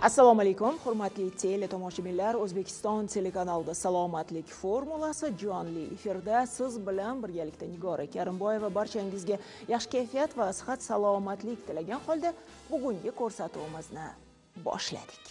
Assalomu alaykum, hurmatli teletomoshabinlar. O'zbekiston telekanalida salomatlik formulasi jonli efirda siz bilan birgalikda Nigora Karimboyeva barchangizga yaxshi kayfiyat va sihat salomatlik tilagan holda bugungi ko'rsatuvimizni boshladik.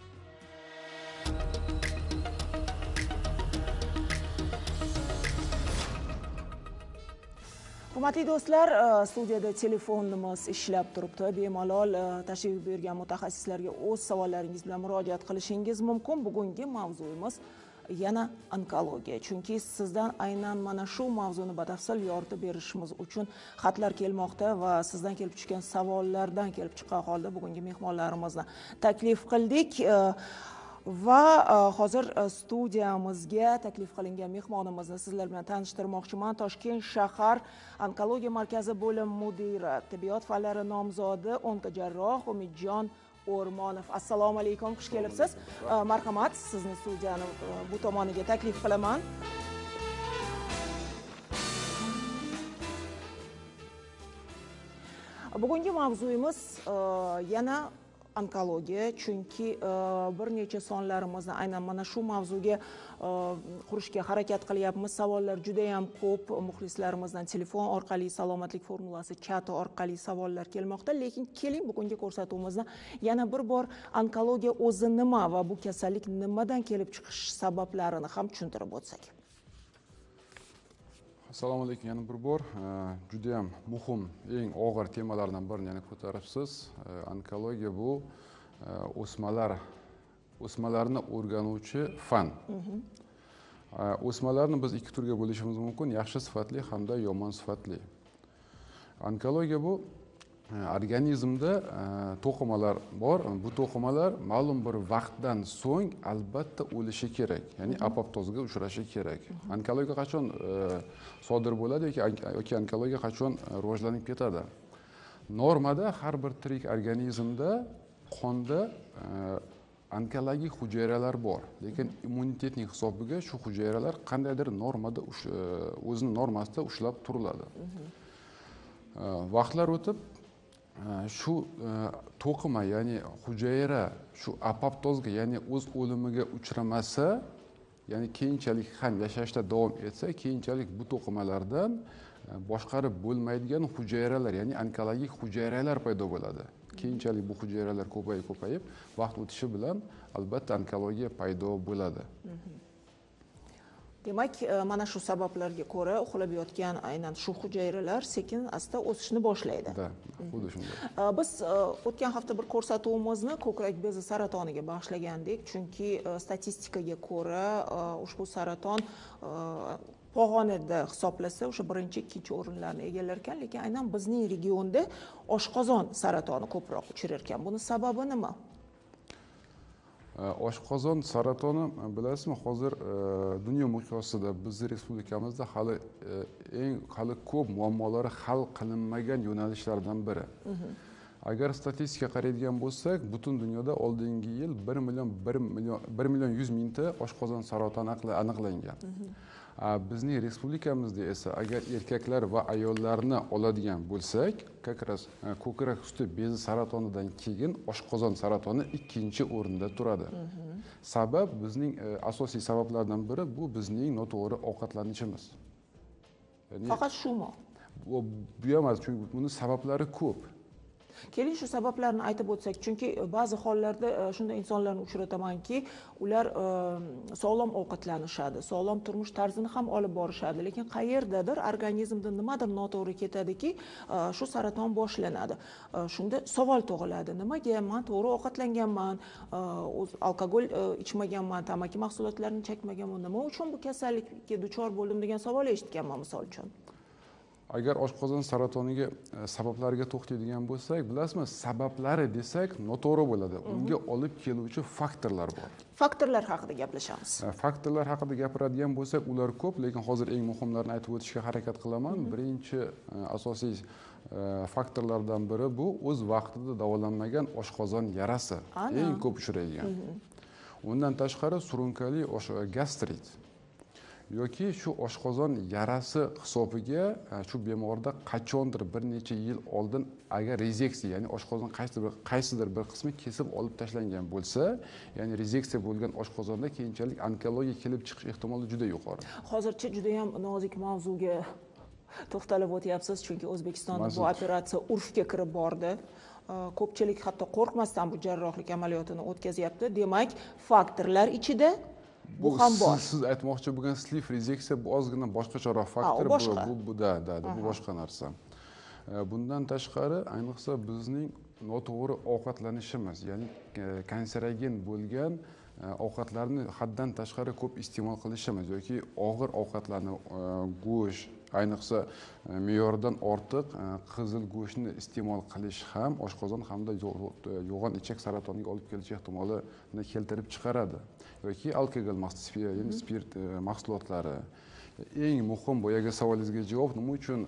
Hurmatli do'stlar, studiyada telefonimiz ishlab turibdi. Bemalol tashrif buyurgan mutaxassislarga o'z savollaringiz bilan murojaat qilishingiz mumkin. Bugungi mavzuyimiz yana onkologiya. Chunki sizdan aynan mana shu mavzuni batafsil yoritib berishimiz uchun xatlar kelmoqda va sizdan kelib tushgan savollardan kelib chiqqan holda bugungi mehmonlarimizni taklif qildik. Va hozir studiyamizga taklif qilingan mehmonimizni sizlar bilan tanishtirmoqchiman. Toshkent shahar onkologiya markazi bo'lim mudiri, tibbiyot fanlari nomzodi, onkojarroh Umidjon O'rmonov. Assalomu alaykum, xush kelibsiz. Marhamat, sizni studiyani bu tomoniga taklif qilaman. Bugungi mavzuyimiz yana onkologiya, chunki bir necha sonlarimizni aynan mana shu mavzuga qurishga harakat qilyapmiz. Savollar juda ham ko'p. Muxlislarimizdan telefon orqali, salomatlik formulasi chati orqali savollar kelmoqda. Lekin keling bugungi ko'rsatuvimizni yana bir bor onkologiya o'zi nima va bu kasallik nimadan kelib chiqish sabablarini ham tushuntirib o'tsak. Assalomu alaykum, yana bir bor. Juda ham muhim, eng og'ir temalardan birini yana ko'taribsiz. Onkologiya bu o'smalarni o'rganuvchi fan. O'smalarni biz ikki turga bo'lishimiz mumkin: yaxshi sifatli hamda yomon sifatli. Onkologiya bu organizmda to'qimalar bor. Bu to'qimalar ma'lum bir vaqtdan so'ng albatta o'lishi kerak, ya'ni apoptozga uchrashi kerak. Onkologiya qachon sodir bo'ladi yoki onkologiya qachon rivojlanib ketadi? Normada har bir tirik organizmda qonda onkologik hujayralar bor, lekin immunitetning hisobiga shu hujayralar qandaydir normada o'zining normasida ushlab turiladi. Vaqtlar o'tib shu to'qima, ya'ni hujayra shu apoptozga, ya'ni o'z o'limiga uchramasa, ya'ni keyinchalik ham yashashda davom etsa, keyinchalik bu to'qimalardan boshqarib bo'lmaydigan hujayralar, ya'ni onkologik hujayralar paydo bo'ladi. Keyinchalik bu hujayralar ko'payib, vaqt o'tishi bilan albatta onkologiya paydo bo'ladi. Demak, mana shu sabablarga ko'ra uxlab yotgan aynan shu hujayralar sekin asta o'sishni boshlaydi. Xuddi shunday. Biz o'tgan hafta bir ko'rsatuvimizni ko'krak bezi saratoniga bag'ishlagandik, chunki statistikaga ko'ra ushbu saraton pog'onada hisoblasa o'sha birinchi, ikkinchi o'rinlarni egallar ekan, lekin aynan bizning regionda oshqozon saratoni ko'proq uchrar ekan. Buni sababi nima? Oshqozon saratoni, bilasizmi, hozir dunyo miqyosida bizning respublikamizda hali ko'p muammolari hal qilinmagan yo'nalishlardan biri. Agar statistika qaraydigan bo'lsak, butun dunyoda oldingi yil 1 million 100 mingta oshqozon saratoni aniqlangan. Bizning respublikamizda esa agar erkaklar va ayollarni oladigan bo'lsak, ko'krak usti bezi saratonidan keyin oshqozon saratoni ikkinchi o'rinda turadi. Sabab, bizning asosiy sabablardan biri bu bizning noto'g'ri ovqatlanishimiz. Faqat shumi? Bu emas, chunki buning sabablari ko'p. Keling shu sabablarni aytib o'tsak, chunki ba'zi hollarda shunday insonlarni uchratamanki, ular sog'lom ovqatlanishadi, sog'lom turmush tarzini ham olib borishadi, lekin qayerdadir organizmda nimadir noto'g'ri ketadiki, shu saraton boshlanadi. Shunda savol tug'iladi: nimaga men to'g'ri ovqatlanganman, alkogol ichmaganman, tamaki mahsulotlarini chekmaganman, nima uchun bu kasallikka duchor bo'ldim degan savol eshitganman misol uchun. Agar oshqozon saratoniga sabablariga to'xtaydigan bo'lsak, bilasizmi, sabablari desak noto'g'ri bo'ladi. Unga olib keluvchi faktorlar bor. Faktorlar haqida gaplashamiz. Faktorlar haqida gapiradigan bo'lsak, ular ko'p, lekin hozir eng muhimlarini aytib o'tishga harakat qilaman. Birinchi asosiy faktorlardan biri bu o'z vaqtida davolanmagan oshqozon yarasi. Eng ko'p uchraydigan. Undan tashqari surunkali gastrit. yoki shu oshqozon yarasi hisobiga shu bemorda qachondir bir necha yil oldin agar rezeksiya, ya'ni oshqozon qaysidir bir qismi kesib olib tashlangan bo'lsa, ya'ni rezeksiya bo'lgan oshqozonda keyinchalik onkologiya kelib chiqish ehtimoli juda yuqori. Hozircha juda ham nozik mavzuga to'xtalib o'tyapsiz, chunki O'zbekistonda bu operatsiya urfga kirib bordi. Ko'pchilik hatto qo'rqmasdan bu jarrohlik amaliyotini o'tkazyapti. Demak, faktorlar ichida bu ham bor. Siz aytmoqchi bo'lgan sleeve rezeksiya bu ozgina boshqacharoq faktor, bu boshqa narsa. Bundan tashqari, ayniqsa bizning noto'g'ri ovqatlanishimiz, ya'ni kanserogen bo'lgan ovqatlarni haddan tashqari ko'p iste'mol qilishimiz yoki og'ir ovqatlarni, go'sht, ayniqsa me'yordan ortiq qizil go'shtni iste'mol qilish ham oshqozon hamda yo'g'on ichak saratoniga olib kelish ehtimolini keltirib chiqaradi. Yoki alkogol, ya'ni spirt mahsulotlari. Eng muhim boyagi savolingizga javob, nima uchun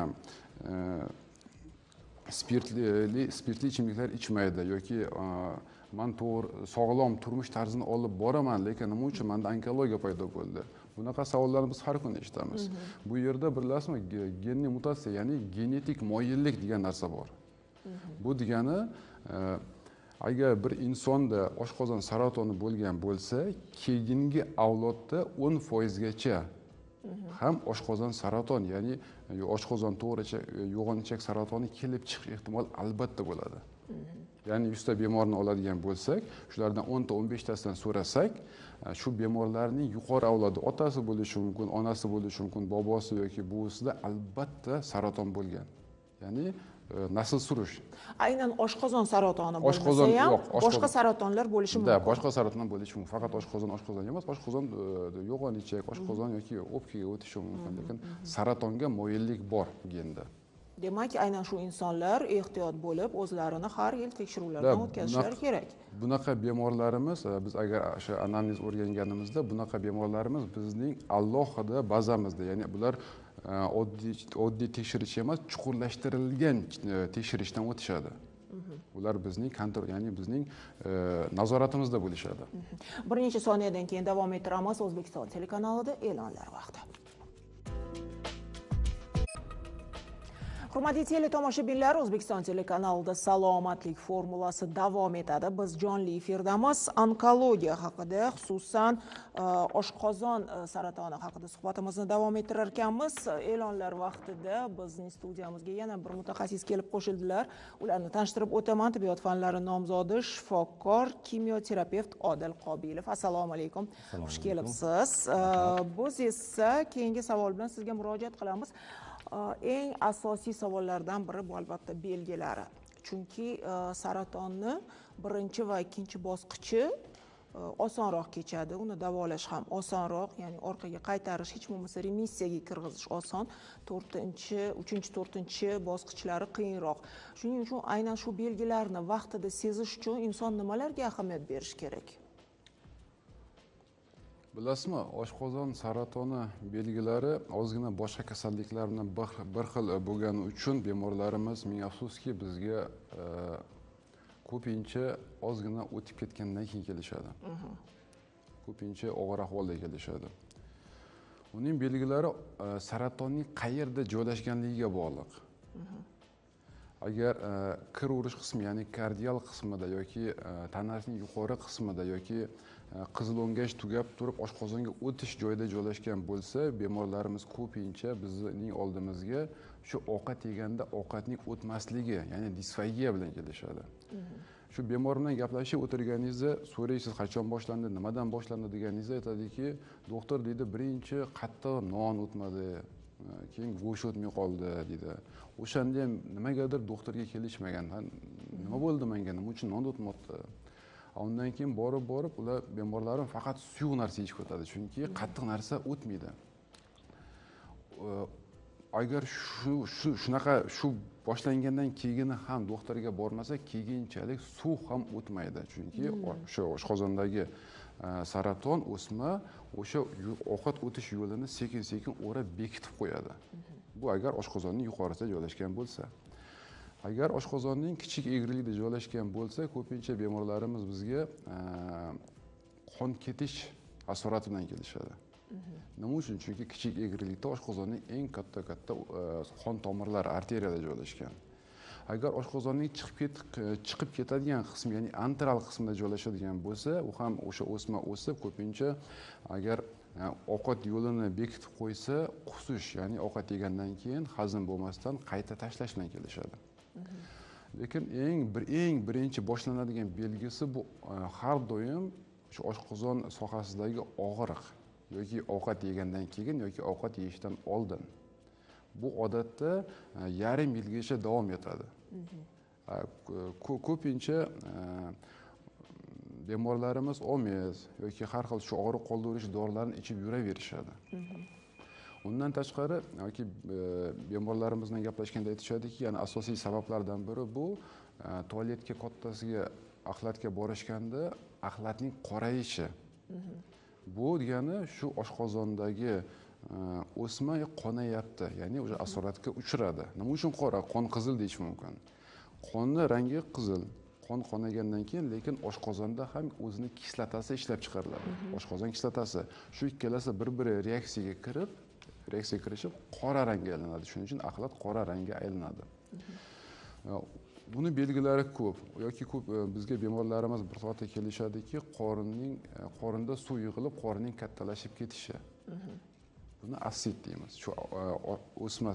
spirtli ichimliklar ichmaydi yoki men to'g'ri sog'lom turmush tarzini olib boraman, lekin nima uchun menda onkologiya paydo bo'ldi? Bunaqa savollarni biz har kuni eshitamiz. Bu yerda bilasizmi, genli mutatsiya, ya'ni genetik moyillik degan narsa bor. Bu degani, agar bir insonda oshqozon saratoni bo'lgan bo'lsa, keyingi avlodda 10% gacha ham oshqozon saraton, ya'ni oshqozon yo'g'on ichak saratoni kelib chiqish ehtimoli albatta bo'ladi. Ya'ni 100 ta bemorni oladigan bo'lsak, shulardan 10 ta 15 tasidan so'rasak, shu bemorlarning yuqori avlodi otasi bo'lishi mumkin, onasi bo'lishi mumkin, bobosi yoki buvisida albatta saraton bo'lgan. Ya'ni nasl surish. Aynan oshqozon saratoni bo'lmasa ham boshqa saratonlar bo'lishi mumkin. Boshqa saratonlar bo'lishi mumkin. Faqat oshqozon emas, oshqozon yo'g'on ichak, oshqozon yoki o'pkaga o'tishi mumkin, lekin saratonga moyillik bor genda. Demak, aynan shu insonlar ehtiyot bo'lib, o'zlarini har yil tekshiruvlardan o'tkazishlari kerak. Bunaqa bemorlarimiz, biz agar o'sha anamnez o'rganganimizda, bunaqa bemorlarimiz bizning alohida bazamizda, ya'ni bular oddiy tekshirish emas, chuqurlashtirilgan tekshirishdan o'tishadi. Ular bizning ya'ni bizning nazoratimizda bo'lishadi. Bir necha soniyadan keyin davom ettiramiz. O'zbekiston telekanalida e'lonlar vaqti. Hurmatli teletomoshabinlar, O'zbekiston telekanalida salomatlik formulasi davom etadi. Biz jonli efirdamiz. Onkologiya haqida, xususan oshqozon saratoni haqida suhbatimizni davom ettirar ekanmiz. E'lonlar vaqtida bizning studiyamizga yana bir mutaxassis kelib qo'shildilar. Ularni tanishtirib o'taman. Tibbiyot fanlari nomzodi, shifokor, kimyoterapevt Odil Qobilov. Assalomu alaykum. Xush kelibsiz. Biz esa keyingi savol bilan sizga murojaat qilamiz. Eng asosiy savollardan biri bu albatta belgilari. Chunki saratonni birinchi va ikkinchi bosqichi osonroq kechadi. Uni davolash ham osonroq, ya'ni orqaga qaytarish, hech bo'lmasa remissiyaga kirgizish oson. 3-4 bosqichlari qiyinroq. Shuning uchun aynan shu belgilarni vaqtida sezish uchun inson nimalarga ahamiyat berish kerak? Bilasizmi, oshqozon saratoni belgilari ozgina boshqa kasalliklar bilan bir xil bo'lgani uchun bemorlarimiz, ming afsuski, bizga ko'pincha ozgina o'tib ketgandan keyin kelishadi. Ko'pincha og'ir ahvolda kelishadi. Uning belgilari saratonning qayerda joylashganligiga bog'liq. Agar kir urish qismi, ya'ni kardial qismida yoki tanasining yuqori qismida yoki qizil o'ngach tugab turib oshqozonga o'tish joyida joylashgan bo'lsa, bemorlarimiz ko'pincha bizning oldimizga shu ovqat yeganda ovqatning o'tmasligi, ya'ni disfagiya bilan kelishadi. Shu bemor bilan gaplashib o'tirganingizda so'raysiz, qachon boshlandi, nimadan boshlandi deganingizda aytadiki, doktor deydi, birinchi qattiq non o'tmadi, keyin go'sht o'tmay qoldi deydi. O'shanda ham nimagadir doktorga kelishmagan. Nima bo'ldi menga, nima uchun non o'tmoqda? Undan keyin borib ular bemorlarim faqat suyuq narsa yeyishga o'tadi, chunki qattiq narsa o'tmaydi. Agar shu boshlangandan keyin ham doktorga bormasa, keyinchalik suv ham o'tmaydi, chunki o'sha oshqozondagi saraton o'sma o'sha ovqat o'tish yo'lini sekin-sekin o'rab bekitib qo'yadi. Bu agar oshqozonning yuqorisida joylashgan bo'lsa. Agar oshqozonning kichik egrilikda joylashgan bo'lsa, ko'pincha bemorlarimiz bizga qon ketish asorati bilan kelishadi. Nima uchun? Chunki kichik egrilikda oshqozonning eng katta qon tomirlari arteriyada joylashgan. Agar oshqozonning chiqib ketadigan qismi, ya'ni antral qismida joylashadigan bo'lsa, u ham o'sha o'sma o'sib ko'pincha agar ovqat yo'lini bekitib qo'ysa, qusish, ya'ni ovqat yegandan keyin hazm bo'lmasdan qayta tashlash bilan kelishadi. Lekin eng birinchi boshlanadigan belgisi bu har doim shu oshqozon sohasidagi og'riq yoki ovqat yegandan keyin yoki ovqat yeyishdan oldin. Bu odatda yarim yilgacha davom etadi. Ko'pincha bemorlarimiz omez yoki har xil shu og'riq qoldirish dorilarini ichib yuraverishadi. Undan tashqari yoki bemorlarimiz bilan gaplashganda aytishadiki, yana asosiy sabablardan biri bu tualetga kattasiga axlatga borishganda axlatning qorayishi. Bu degani shu oshqozondagi o'sma qonayapti, ya'ni o'sha asoratga uchradi. Nima uchun qora? Qon qizil deyish mumkin. Qonni rangi qizil. Qon qonagandan keyin lekin oshqozonda ham o'zining kislotasi ishlab chiqariladi. Oshqozon kislotasi. Shu ikkalasi bir-biri reaksiyaga kirishib qora rangga aylanadi. Shuning uchun axlat qora rangga aylanadi. Buni belgilari ko'p. Yoki bizga bemorlarimiz bir soatda kelishadiki, qorinda suv yig'ilib, qorinning kattalashib ketishi. Buni assit deymiz. Shu o'sma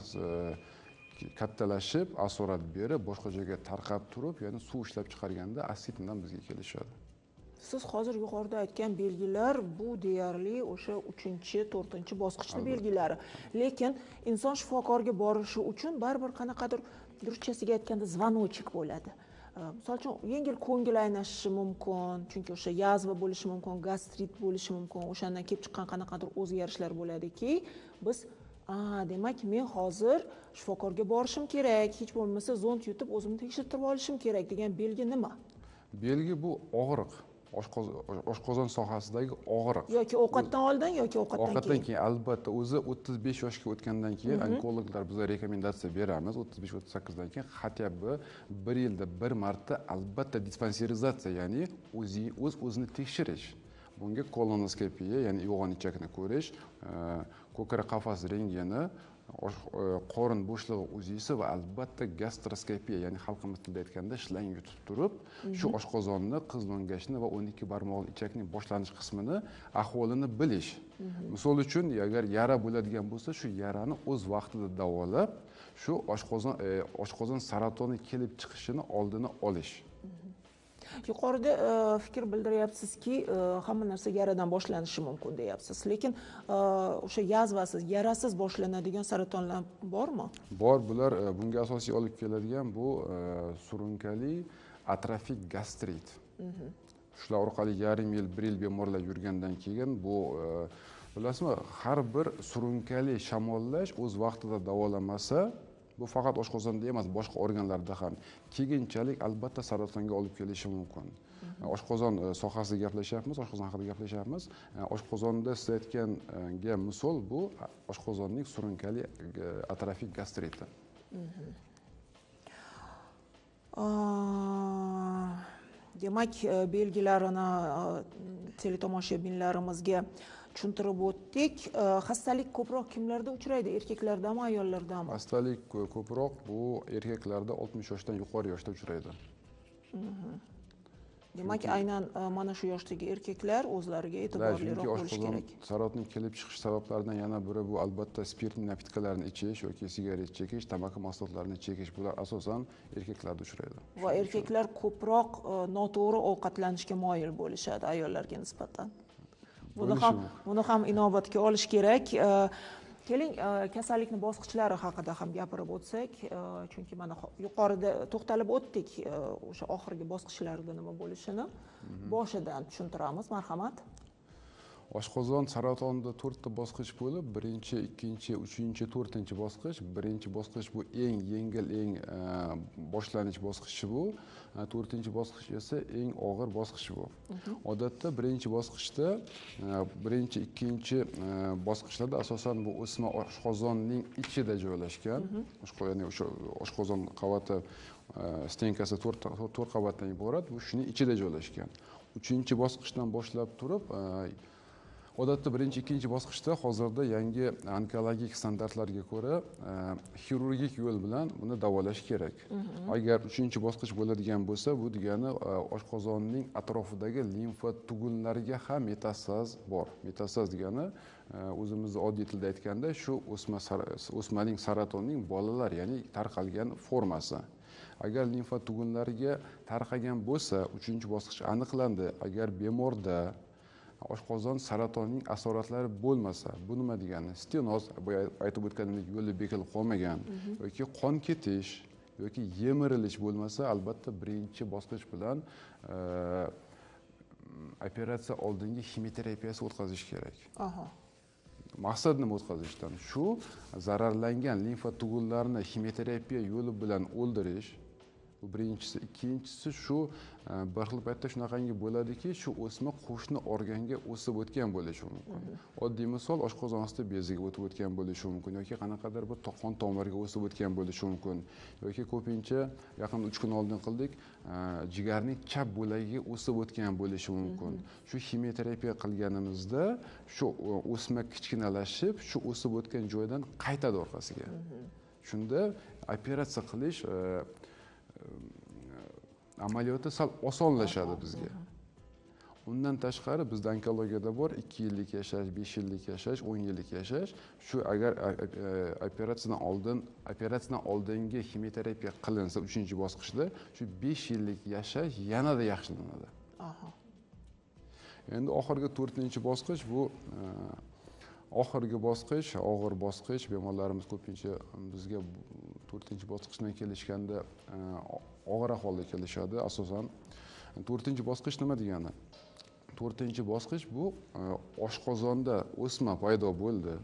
kattalashib, asorat berib, boshqa joyga tarqab turib, ya'ni suv ishlab chiqarganda assit bilan bizga kelishadi. Siz hozir yuqorida aytgan belgilar bu deyarli o'sha 3-4 bosqichli belgilari. Lekin inson shifokorga borishi uchun baribir qanaqadir ruschasiga aytganda zvanochik bo'ladi. Misol uchun yengil ko'ngil aynashi mumkin, chunki o'sha yazva bo'lishi mumkin, gastrit bo'lishi mumkin, o'shandan kelib chiqqan qanaqadir o'zgarishlar bo'ladiki, biz demak men hozir shifokorga borishim kerak, hech bo'lmasa zond yutib o'zimni tekshirtirib olishim kerak degan belgi nima? Belgi bu og'riq. Oshqozon sohasidagi og'riq. Yoki ovqatdan oldin yoki ovqatdan keyin albatta o'zi 35 yoshga o'tgandan keyin onkologlar bizga rekomendatsiya beramiz. 35-38 dan keyin xatyabi 1 yilda bir marta albatta dispanserizatsiya, ya'ni o'zini tekshirish. Bunga kolonoskopiya, ya'ni yo'g'on ichakni ko'rish, ko'kara qafas rentgeni, qorin bo'shlig'i uzisi va albatta gastroskopiya, ya'ni xalqimiz tilida aytganda shlang yutib turib, shu oshqozonni, qizlo'ngachni va 12 barmoqli ichakning boshlanish qismini ahvolini bilish. Misol uchun, agar yara bo'ladigan bo'lsa, shu yarani o'z vaqtida davolab, shu oshqozon saratoni kelib chiqishini oldini olish. Yuqorida fikr bildiryapsizki, hamma narsa yaradan boshlanishi mumkin deyapsiz. Lekin o'sha yazvasiz, yarasiz boshlanadigan saratonlar bormi? Bor, bular bunga asosiy olib keladigan bu surunkali atrofik gastrit. Shular orqali yarim yil, 1 yil bemorlar yurgandan keyin bu bilasizmi, har bir surunkali shamollash o'z vaqtida davolanmasa, bu faqat oshqozonda emas, boshqa organlarda ham keyinchalik albatta saratonga olib kelishi mumkin. Oshqozon sohasida gaplashyapmiz, oshqozon haqida gaplashyapmiz. Oshqozonda siz aytganga misol bu oshqozonning surunkali atrofik gastriti. Demak, belgilarini teletomoshabinlarimizga tushuntirib o'tdik. Xastalik ko'proq kimlarda uchraydi? Erkaklardami, ayollardami? Xastalik ko'proq bu erkaklarda 60 yoshdan yuqori yoshda uchraydi. Demak, aynan mana shu yoshdagi erkaklar o'zlariga e'tiborliroq bo'lishi kerak. Saratning kelib chiqish sabablaridan yana biri bu albatta spirtli napitkalarni ichish yoki sigaret chekish, tamaki mahsulotlarini chekish. Bular asosan erkaklarda uchraydi. Va erkaklar ko'proq noto'g'ri ovqatlanishga moyil bo'lishadi ayollarga nisbatan. Buni ham inobatga olish kerak. Keling, kasallikning bosqichlari haqida ham gapirib o'tsak, chunki mana yuqorida to'xtalib o'tdik o'sha oxirgi bosqichlarda nima bo'lishini. Boshidan tushuntiramiz, marhamat. Oshqozon saratonida 4 ta bosqich bo'lib, 1-chi, 2-chi, 3-chi, 4-chi bosqich. 1-chi bosqich bu eng yengil, eng boshlanish bosqichi bu. 4-chi bosqich esa eng og'ir bosqich bu. Odatda 1-chi bosqichda, 1-chi, 2-chi bosqichlarda asosan bu o'sma oshqozonning ichida joylashgan. Ya'ni o'sha oshqozon qavati stenkasi 4 qavatdan iborat, bu shuning ichida joylashgan. 3-chi bosqichdan boshlab turib Odatda birinchi, ikkinchi bosqichda hozirda yangi onkologik standartlarga ko'ra xirurgik yo'l bilan buni davolash kerak. Agar uchinchi bosqich bo'ladigan bo'lsa, bu degani oshqozonning atrofidagi limfa tugunlariga ham metastaz bor. Metastaz degani o'zimizning oddiy tilda aytganda shu o'smaning saratonning bolalar, ya'ni tarqalgan formasi. Agar limfa tugunlariga tarqagan bo'lsa, uchinchi bosqich aniqlandi. Agar bemorda oshqozon saratonining asoratlari bo'lmasa, bu nima degani? Stenoz, aytib o'tganimdek, yo'li bekilib qolmagan yoki qon ketish yoki yemirilish bo'lmasa, albatta birinchi bosqich bilan operatsiya oldingi ximioterapiyasi o'tkazish kerak. Maqsad nima o'tkazishdan? Shu zararlangan limfa tugunlarini ximioterapiya yo'li bilan o'ldirish. Bu birinchisi. Ikkinchisi shu bir xil paytda shunaqangi bo'ladiki, shu o'sma qo'shni organga o'sib o'tgan bo'lishi mumkin. Oddiy misol, oshqozon osti beziga o'tib o'tgan bo'lishi mumkin yoki qanaqadir bir qon tomiriga o'sib o'tgan bo'lishi mumkin yoki ko'pincha yaqin 3 kun oldin qildik, jigarning chap bo'lagiga o'sib o'tgan bo'lishi mumkin. Shu ximioterapiya qilganimizda shu o'sma kichkinalashib, shu o'sib o'tgan joydan qaytadi orqasiga. Shunda operatsiya qilish amaliyoti sal osonlashadi bizga. Undan tashqari bizda onkologiyada bor 2 yillik yashash, 5 yillik yashash, 10 yillik yashash. Shu agar operatsiyadan oldingi ximioterapiya qilinsa 3-bosqichda shu 5 yillik yashash yanada yaxshilanadi. Endi oxirgi 4-bosqich bu oxirgi bosqich, og'ir bosqich. Bemorlarimiz ko'pincha bizga 4-bosqichdan kelishganda og'ir ahvolda kelishadi. Asosan 4-bosqich nima degani? 4-bosqich bu oshqozonda o'sma paydo bo'ldi.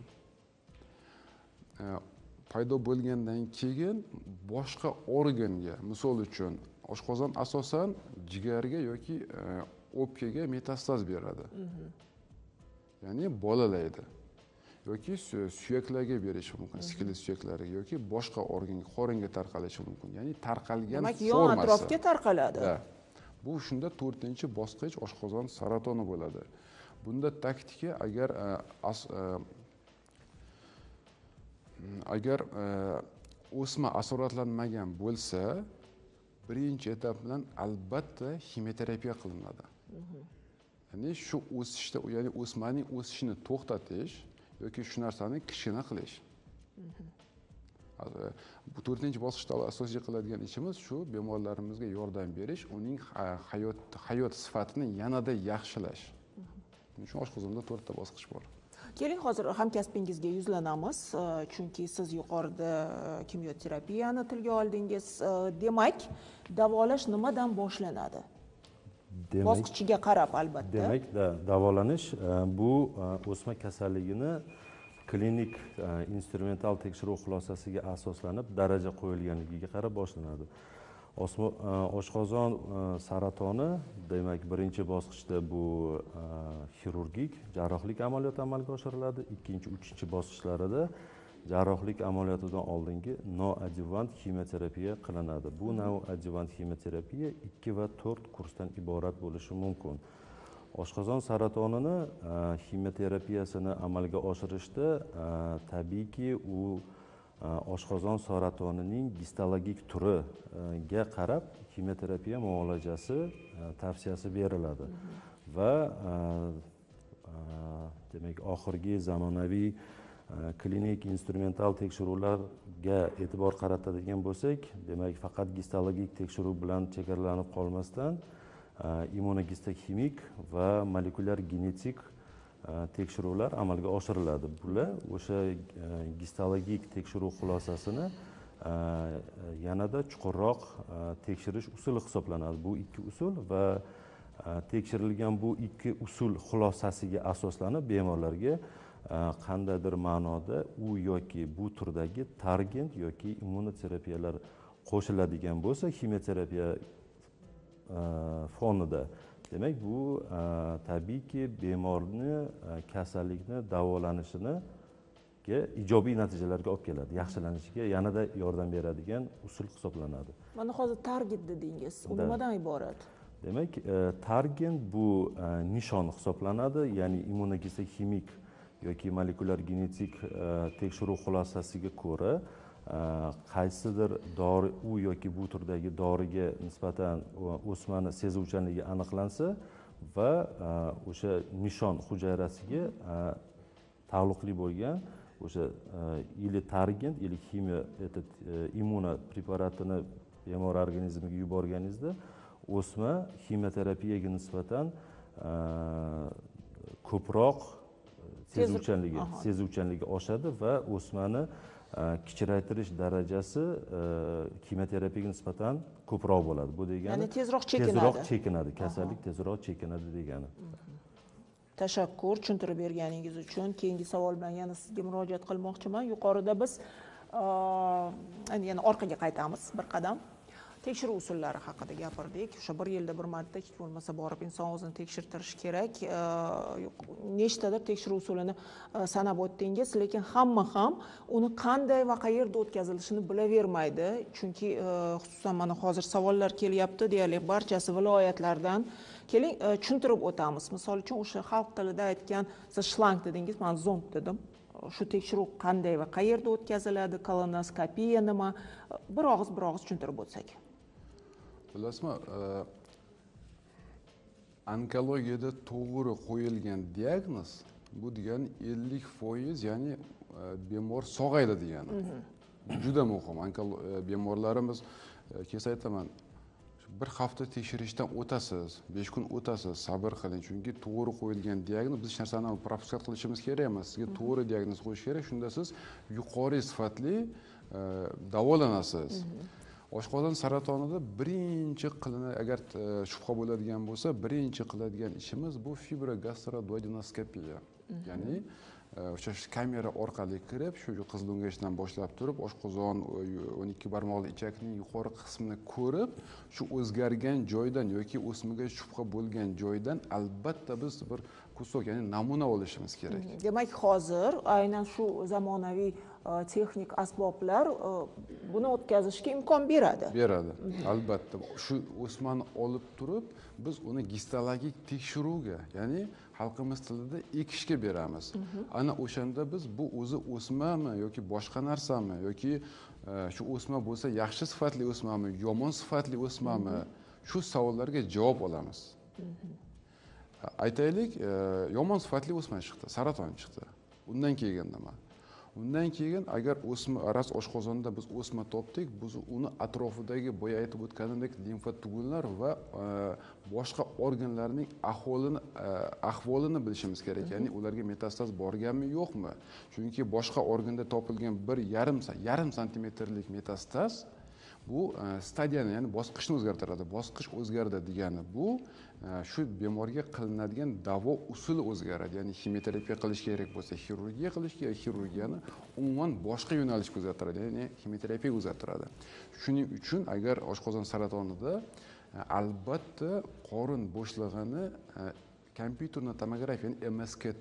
Paydo bo'lgandan keyin boshqa organga, misol uchun oshqozon asosan jigarga yoki o'pkaga metastaz beradi. Ya'ni bolalaydi. Yoki suyaklarga berishi mumkin, skelet suyaklariga yoki boshqa organga, qoringa tarqalishi mumkin. Ya'ni tarqalgan formasi. Demak, yon atrofga tarqaladi. Bu shunda 4-bosqich oshqozon saratoni bo'ladi. Bunda taktika agar o'sma asoratlanmagan bo'lsa, birinchi etap bilan albatta ximioterapiya qilinadi. Ya'ni shu o'sishda, ya'ni o'smaning o'sishini to'xtatish yoki shu narsani kichkina qilish. Bu 4-bosqichda asosiy qiladigan ishimiz shu bemorlarimizga yordam berish, uning hayot sifatini yanada yaxshilash. Shuning uchun oshqozonda 4 ta bosqich bor. Keling, hozir hamkasbingizga yuzlanamiz, chunki siz yuqorida kimyoterapiyani tilga oldingiz. Demak, davolash nimadan boshlanadi? Bosqichiga qarab albatta. Demak, davolanish bu o'sma kasalligini klinik instrumental tekshiruv xulosasiga asoslanib daraja qo'yilganligiga qarab boshlanadi. Oshqozon saratoni, demak, birinchi bosqichda bu xirurgik, jarrohlik amaliyoti amalga oshiriladi. Ikkinchi, uchinchi bosqichlarida jarrohlik amaliyotidan oldingi noadjuvant ximioterapiya qilinadi. Bu noadjuvant ximioterapiya 2 va 4 kursdan iborat bo'lishi mumkin. Oshqozon saratonini ximioterapiyasini amalga oshirishda tabiiyki u oshqozon saratonining histologik turiga qarab ximioterapiya muolajasi tavsiyasi beriladi. Va demak, oxirgi zamonaviy klinik instrumental tekshiruvlarga e'tibor qaratadigan bo'lsak, demak, faqat histologik tekshiruv bilan chegaralanib qolmasdan immunohistoximik va molekulyar genetik tekshiruvlar amalga oshiriladi. Bular o'sha histologik tekshiruv xulosasini yanada chuqurroq tekshirish usuli hisoblanadi. Bu 2 usul va tekshirilgan bu 2 usul xulosasiga asoslanib bemorlarga qandaydir ma'noda u yoki bu turdagi targent yoki immunoterapiyalar qo'shiladigan bo'lsa, ximioterapiya fonida, demak, bu tabiiyki bemorni kasallikni davolanishini ijobiy natijalarga olib keladi, yaxshilanishiga yanada yordam beradigan usul hisoblanadi. Mana hozir target dedingiz. U nimadan iborat? Demak, targen bu nishon hisoblanadi, ya'ni immunogeniximik yoki molekulyar genetik tekshiruv xulosasiga ko'ra qaysidir dori u yoki bu turdagi doriga nisbatan o'smani sezuvchanligi aniqlansa va o'sha nishon hujayrasiga taalluqli bo'lgan o'sha или targent или ximiya immuna preparatini bemor organizmiga yuborganingizda o'sma ximioterapiyaga nisbatan ko'proq sezuvchanligi oshadi va o'smani kichraytirish darajasi ximioterapiyaga nisbatan ko'proq bo'ladi. Bu degani ya'ni tezroq chekinadi, kasallik tezroq chekinadi degani. Tashakkur tushuntirib berganingiz uchun. Keyingi savol bilan yana sizga murojaat qilmoqchiman. Yuqorida biz yana orqaga qaytamiz bir qadam. Tekshiruv usullari haqida gapirdik. O'sha bir yilda bir marta hech bo'lmasa borib inson o'zini tekshirtirishi kerak. Nechtadir tekshiruv usulini sanab o'tdingiz, lekin hamma ham uni qanday va qayerda o'tkazilishini bilavermaydi. Chunki xususan mana hozir savollar kelyapti, deyarli barchasi viloyatlardan. Keling, tushuntirib o'tamiz. Misol uchun o'sha xalq tilida aytgan, siz shlang dedingiz, men zond dedim. Shu tekshiruv qanday va qayerda o'tkaziladi, kolonoskopiya nima? Bir og'iz tushuntirib o'tsak. Bilasizmi, onkologiyada to'g'ri qo'yilgan diagnoz bu degani 50%, ya'ni bemor sog'aydi degani. Juda muhim. Bemorlarimiz kelsa aytaman, bir hafta tekshirishdan o'tasiz, 5 kun o'tasiz, sabr qiling, chunki to'g'ri qo'yilgan diagnoz biz hech narsani propuskat qilishimiz kerak emas. Sizga to'g'ri diagnoz qo'yish kerak, shunda siz yuqori sifatli davolanasiz. Oshqozon saratonida birinchi agar shubha bo'ladigan bo'lsa, birinchi qiladigan ishimiz bu fibrogastroduodenoskopiya. Ya'ni o'sha kamera orqali kirib, shu qizilungachdan boshlab turib, oshqozon 12 barmoqli ichakning yuqori qismini ko'rib, shu o'zgargan joydan yoki o'smaga shubha bo'lgan joydan albatta biz bir kusok, ya'ni namuna olishimiz kerak. Demak, hozir aynan shu zamonaviy texnik asboblar buni o'tkazishga imkon beradi. Albatta. Shu o'smani olib turib, biz uni gistologik tekshiruvga, ya'ni xalqimiz tilida ekishga beramiz. Ana o'shanda biz bu o'zi o'smami yoki boshqa narsami yoki shu o'sma bo'lsa yaxshi sifatli o'smami, yomon sifatli o'smami, shu savollarga javob olamiz. Aytaylik, yomon sifatli o'sma chiqdi, saraton chiqdi. Undan keyin nima? Undan keyin agar o'sma aras oshqozonda biz o'sma topdik, biz uni atrofidagi boya aytib o'tganimdek limfa tug'ular va boshqa organlarning ahvolini bilishimiz kerak. Ya'ni ularga metastaz borganmi, yo'qmi? Chunki boshqa organda topilgan bir yarim santimetrlik metastaz bu stadiyani, ya'ni bosqichni o'zgartiradi. Bosqich o'zgardi degani bu shu bemorga qilinadigan davo usuli o'zgaradi. Ya'ni ximioterapiya qilish kerak bo'lsa, xirurgiya qilish kerak, xirurgiyani umuman boshqa yo'nalishga o'zgartiradi, ya'ni ximioterapiyaga o'zgartiradi. Shuning uchun agar oshqozon saratonida albatta qorin bo'shlig'ini kompyuterni tomografiya, ya'ni MSKT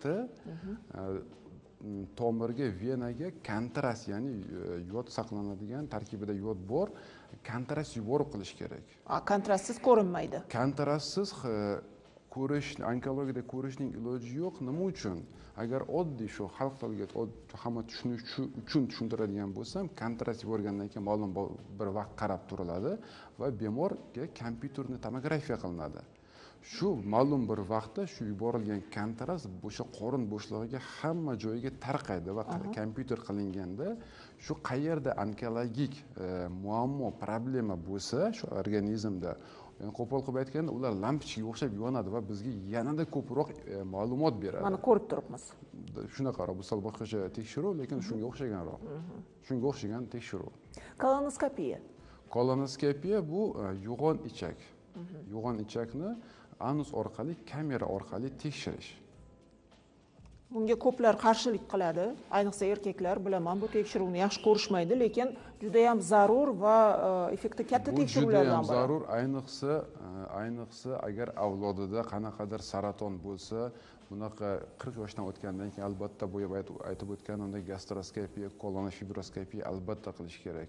tomirga, venaga kontrast, ya'ni yod saqlanadigan, tarkibida yod bor, kontrast yuborib qilish kerak. Kontrastsiz ko'rinmaydi. Kontrastsiz onkologiyada ko'rishning iloji yo'q. Nima uchun? Agar oddiy shu xalq tiliga hamma tushunishi uchun tushuntiradigan bo'lsam, kontrast yuborgandan keyin ma'lum bir vaqt qarab turiladi va bemorga kompyuterni tomografiya qilinadi. Shu ma'lum bir vaqtda shu yuborilgan kontrast o'sha qorin bo'shlig'iga hamma joyiga tarqaydi va kompyuter qilinganda shu qayerda onkologik muammo, problema bo'lsa shu organizmda, yani qo'pol qilib aytganda ular lampochkaga o'xshab yonadi va bizga yanada ko'proq ma'lumot beradi. Mana ko'rib turibmiz. Shunaqaroq, bu sal boshqacha tekshiruv, lekin shunga o'xshaganroq. Shunga o'xshagan tekshiruv. Kolonoskopiya. Kolonoskopiya bu yo'g'on ichak. Yo'g'on ichakni anus orqali, kamera orqali tekshirish. Bunga ko'plar qarshilik qiladi, ayniqsa erkaklar, bilaman, bu tekshiruvni yaxshi ko'rishmaydi, lekin juda ham zarur va effekti katta tekshiruvlardan biri. Bu juda ham zarur, ayniqsa agar avlodida qanaqadir saraton bo'lsa, bunaqa 40 yoshdan o'tgandan keyin albatta bo'yab aytib o'tganimdek gastroskopiya, kolonofibroskopiya albatta qilish kerak.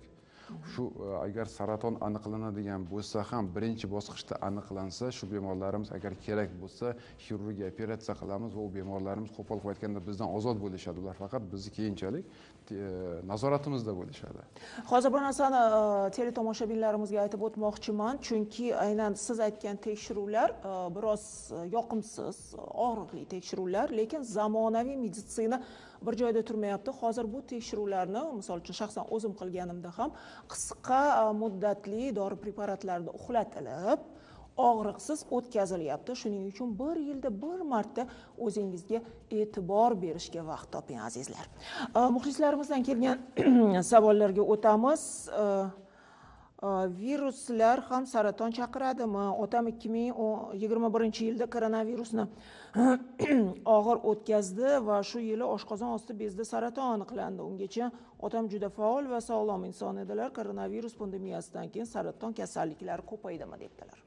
shu agar saraton aniqlanadigan bo'lsa ham birinchi bosqichda aniqlansa, shu bemorlarimiz agar kerak bo'lsa xirurgiya operatsiya qilamiz va u bemorlarimiz qo'pol qilib aytganda bizdan ozod bo'lishadi. Ular faqat bizni keyinchalik nazoratimizda bo'lishadi. Hozir bir narsani teletomoshabinlarimizga aytib o'tmoqchiman, chunki aynan siz aytgan tekshiruvlar biroz yoqimsiz, og'riqli tekshiruvlar, lekin zamonaviy meditsina bir joyda turmayapti. Hozir bu tekshiruvlarni, misol uchun shaxsan o'zim qilganimda ham qisqa muddatli dori preparatlarda uxlatilib, og'riqsiz o'tkazilyapti. Shuning uchun bir yilda bir marta o'zingizga e'tibor berishga vaqt toping, azizlar. Muxlislarimizdan kelgan savollarga o'tamiz. Viruslar ham saraton chaqiradimi? Otam 2021-yilda koronavirusni og'ir o'tkazdi va shu yili oshqozon osti bezida saraton aniqlandi. Ungacha otam juda faol va sog'lom inson edilar. Koronavirus pandemiyasidan keyin saraton kasalliklari ko'paydimi debdilar.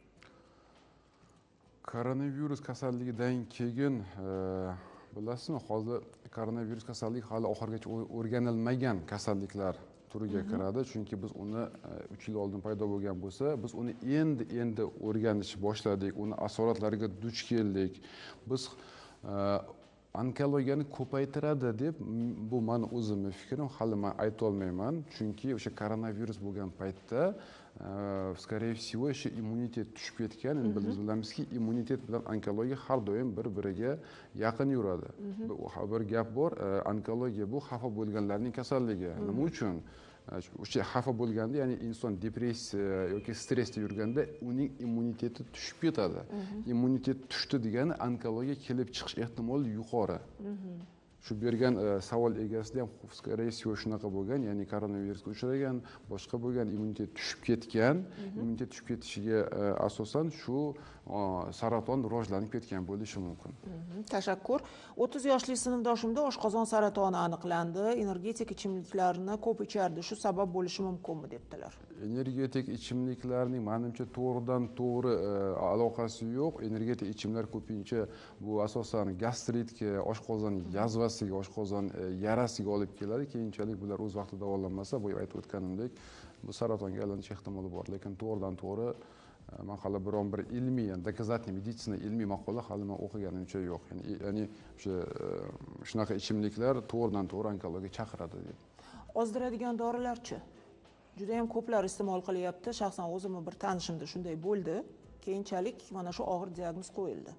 Koronavirus kasalligidan keyin bilasizmi, hozir koronavirus kasalligi hali oxirigacha o'rganilmagan kasalliklar turiga kiradi, chunki biz uni 3 yil oldin paydo bo'lgan bo'lsa, biz uni endi o'rganishni boshladik, uni asoratlariga duch keldik. Biz onkologiyani ko'paytiradi deb, bu meni o'zimning fikrim, hali men ayta olmayman, chunki o'sha koronavirus bo'lgan paytda скорее всего o'sha immunitet tushib ketgan. Endi biz bilamizki, immunitet bilan onkologiya har doim bir-biriga yaqin yuradi. Bir gap bor, onkologiya bu xafa bo'lganlarning kasalligi. Nima uchun? O'sha xafa bo'lganda, ya'ni inson depressiya yoki stressda yurganda uning immuniteti tushib ketadi. Immunitet tushdi degani onkologiya kelib chiqish ehtimoli yuqori. Shu bergan savol egasida ham скорее всего shunaqa bo'lgan, ya'ni koronavirusga uchragan, boshqa bo'lgan, immunitet tushib ketgan, immunitet tushib ketishiga asosan shu saraton rivojlanib ketgan bo'lishi mumkin. Tashakkur. 30 yoshli sinfdoshimda oshqozon saratoni aniqlandi. Energetik ichimliklarni ko'p ichardi. Shu sabab bo'lishi mumkinmi debdilar. Energetik ichimliklarning menimcha to'g'ridan to'g'ri aloqasi yo'q. Energetik ichimlar ko'pincha bu asosan gastritga, oshqozon yazvasiga, oshqozon yarasiga olib keladi. Keyinchalik bular o'z vaqtida davolanmasa, bu aytib o'tganimdek, bu saratonga aylanish ehtimoli bor. Lekin to'g'ridan to'g'ri men hali biron bir ilmiy, dokazatniy meditsina ilmiy maqola hali men o'qiganimcha yo'q. Ya'ni o'sha shunaqa ichimliklar to'g'ridan to'g'ri onkologiyaga chaqiradi deb. Ozdiradigan dorilarchi? Juda ham ko'plar iste'mol qilyapti. Shaxsan o'zimning bir tanishimda shunday bo'ldi. Keyinchalik mana shu og'ir diagnoz qo'yildi.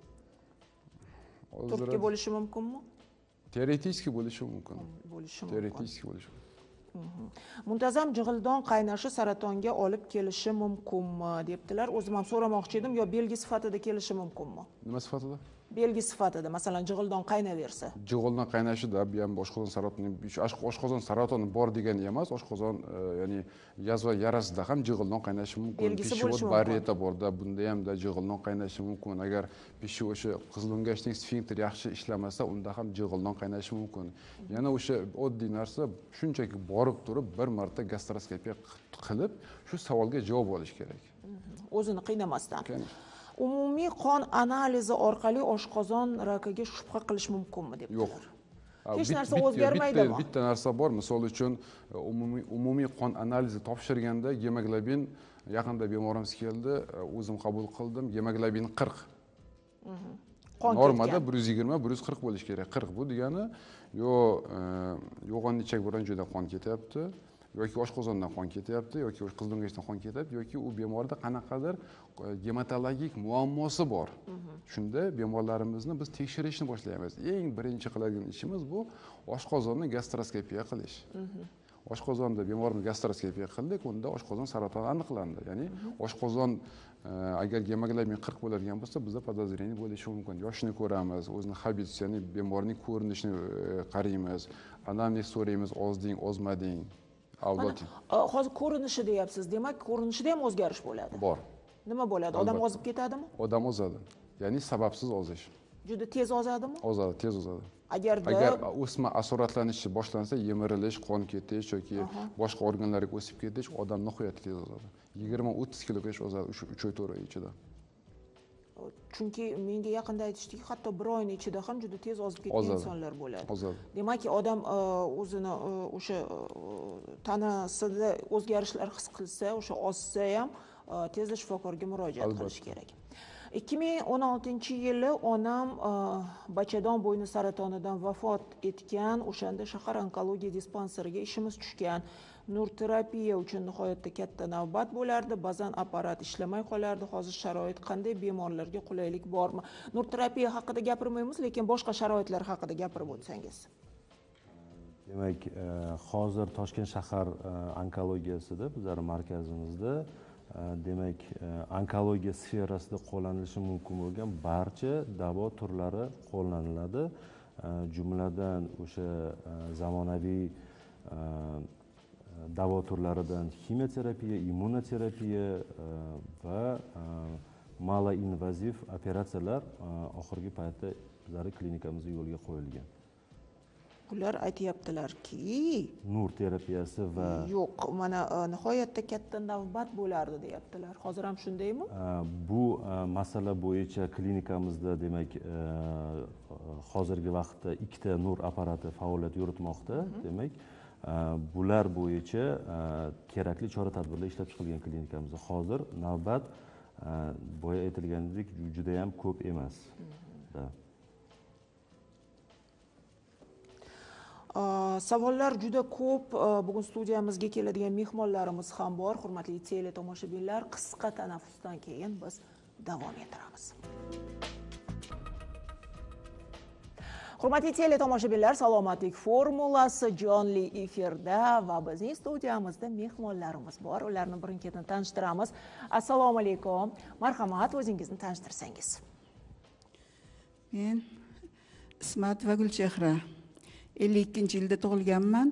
Turtki bo'lishi mumkinmi? Teoretik bo'lishi mumkin. Teoretik bo'lishi mumkin. Muntazam jig'ildon qaynashi saratonga olib kelishi mumkinmi debdilar. O'zim ham so'ramoqchi edim, yo belgi sifatida kelishi mumkinmi? Nima sifatida? Belgi sifatida, masalan, jig'ildon qaynaversa. Jig'ildon qaynashida bu ham oshqozon saratoni, oshqozon saratoni bor degani emas, oshqozon, ya'ni yazva yarasida ham jig'ildon qaynashi mumkin. Pishvot barriyeta borda, bunda ham da jig'ildon qaynashi mumkin. Agar pishvot o'sha qizilungachning sfinkter yaxshi ishlamasa, unda ham jig'ildon qaynashi mumkin. Yana o'sha oddiy narsa, shunchaki borib turib bir marta gastroskopiya qilib, shu savolga javob olish kerak. O'zini qiynamasdan. Umumiy qon analizi orqali oshqozon rakiga shubha qilish mumkinmi debdilar. Yo'q. Hech narsa o'zgarmaydimi? Bitta narsa bor. Misol uchun umumiy qon analizi topshirganda gemoglobin, yaqinda bemorimiz keldi, o'zim qabul qildim, gemoglobin 40. Normada 120, 140 bo'lish kerak. 40 bu degani yo'g'on ichak biron joyda qon ketyapti, yoki oshqozondan qon ketyapti, yoki qizilungachdan qon ketyapti, yoki u bemorda qanaqadir gematologik muammosi bor. Shunda bemorlarimizni biz tekshirishni boshlaymiz. Eng birinchi qiladigan ishimiz bu oshqozonni gastroskopiya qilish. Oshqozonda bemorimiz gastroskopiya qildik, unda oshqozon saratoni aniqlandi. Ya'ni oshqozon agar gemoglobin 40 bo'ladigan bo'lsa, bizda podozreniya bo'lishi mumkin. Yoshini ko'ramiz, o'zini habits, ya'ni bemorning ko'rinishini qaraymiz, anamnez so'raymiz, ozding, ozmading. Hozir ko'rinishi deyapsiz. Demak, ko'rinishida ham o'zgarish bo'ladi. Bor. Nima bo'ladi? Odam ozib ketadimi? Odam ozadi. Ya'ni sababsiz ozish. Juda tez ozadimi? Ozadi, tez ozadi. Agar o'sma asoratlanishi boshlansa, yemirilish, qon ketish yoki boshqa organlarga o'sib ketish, odam nihoyatda tez ozadi. 20-30 kilogacha ozadi 3 oy 4 oy ichida. chunki menga yaqinda aytishdiki, hatto bir oyning ichida ham juda tez ozib ketgan Ozadi. insonlar bo'ladi. Ozadi. Demak, odam o'zini o'sha tanasida o'zgarishlar his qilsa, o'sha ozsa ham tezda shifokorga murojaat qilish kerak. 2016-yili onam bachadon bo'yni saratonidan vafot etgan. O'shanda shahar onkologiya dispanseriga ishimiz tushgan. Nur terapiya uchun nihoyatda katta navbat bo'lardi. Ba'zan apparat ishlamay qolardi. Hozir sharoit qanday, bemorlarga qulaylik bormi? Nur terapiya haqida gapirmaymiz, lekin boshqa sharoitlar haqida gapirib o'tsangiz. Demak, hozir Toshkent shahar onkologiyasida bizlar markazimizda demak, onkologiya sferasida qo'llanilishi mumkin bo'lgan barcha davo turlari qo'llaniladi. Jumladan o'sha zamonaviy davo turlaridan kimyoterapiya, immunoterapiya va maloinvaziv operatsiyalar oxirgi paytda bizning klinikamizda yo'lga qo'yilgan. Ular aytayaptilarki, nur terapiyasi va yo'q, mana nihoyatda katta navbat bo'lardi deyaptilar. Hozir ham shundaymi? Bu masala bo'yicha klinikamizda demak hozirgi vaqtda 2 ta nur apparati faoliyat yuritmoqda. Demak, bular bo'yicha kerakli chora-tadbirlar ishlab chiqilgan klinikamizda. Hozir navbat boya aytilganidek juda ham ko'p emas. Savollar juda ko'p. Bugun studiyamizga keladigan mehmonlarimiz ham bor. Hurmatli teletomoshabinlar, qisqa tanaffusdan keyin biz davom ettiramiz. Hurmatli teletomoshabinlar, salomatlik formulasi jonli efirda va bizning studiyamizda mehmonlarimiz bor. Ularni birin-ketin tanishtiramiz. Assalomu alaykum. Marhamat, o'zingizni tanishtirsangiz. Men Ismatova Gulchehra. 52-yilda tug'ilganman.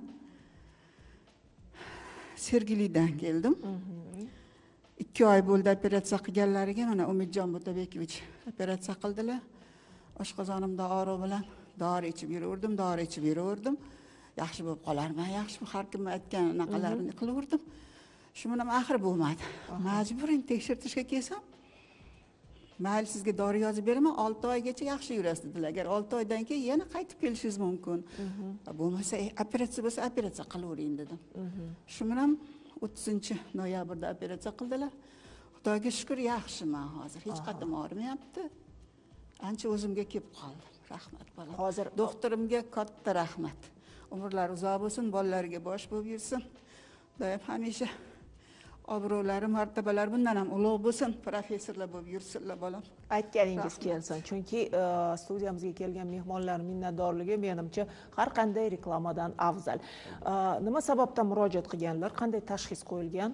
Sergelidan keldim. 2 oy bo'ldi operatsiya qilganlariga. Mana Umidjon Botabekovich operatsiya qildilar. Oshqozonimda og'riq bilan dori ichib yuraverdim. Yaxshi bo'lib qolarman, yaxshi, har kim aytgan anaqalarini qilaverdim. Shu bilan axir bo'lmadi. Majburan tekshirtirishga kelsam, mayli sizga dori yozib beraman, 6 oygacha yaxshi yurasiz dedilar. Agar 6 oydan keyin yana qaytib kelishingiz mumkin. Bo'lmasa operatsiya bo'lsa operatsiya qilavering dedim. Shu bilan 30-noyabrda operatsiya qildilar. Xudoga shukr, yaxshiman hozir. Hech qatim og'rimayapti. Ancha o'zimga kelib qoldim. Rahmat bolam. Hozir doktorimga katta rahmat. Umrlari uzoq bo'lsin, bolalariga bosh bo'lib yursin. Doim hamisha obro'lari, martabalari bundan ham ulug' bo'lsin, professorlar bo'lib yursinlar bolam. Aytganingiz kelsin, chunki studiyamizga kelgan mehmonlar minnatdorligi menimcha har qanday reklamadan afzal. Nima sababdan murojaat qilganlar, qanday tashxis qo'yilgan?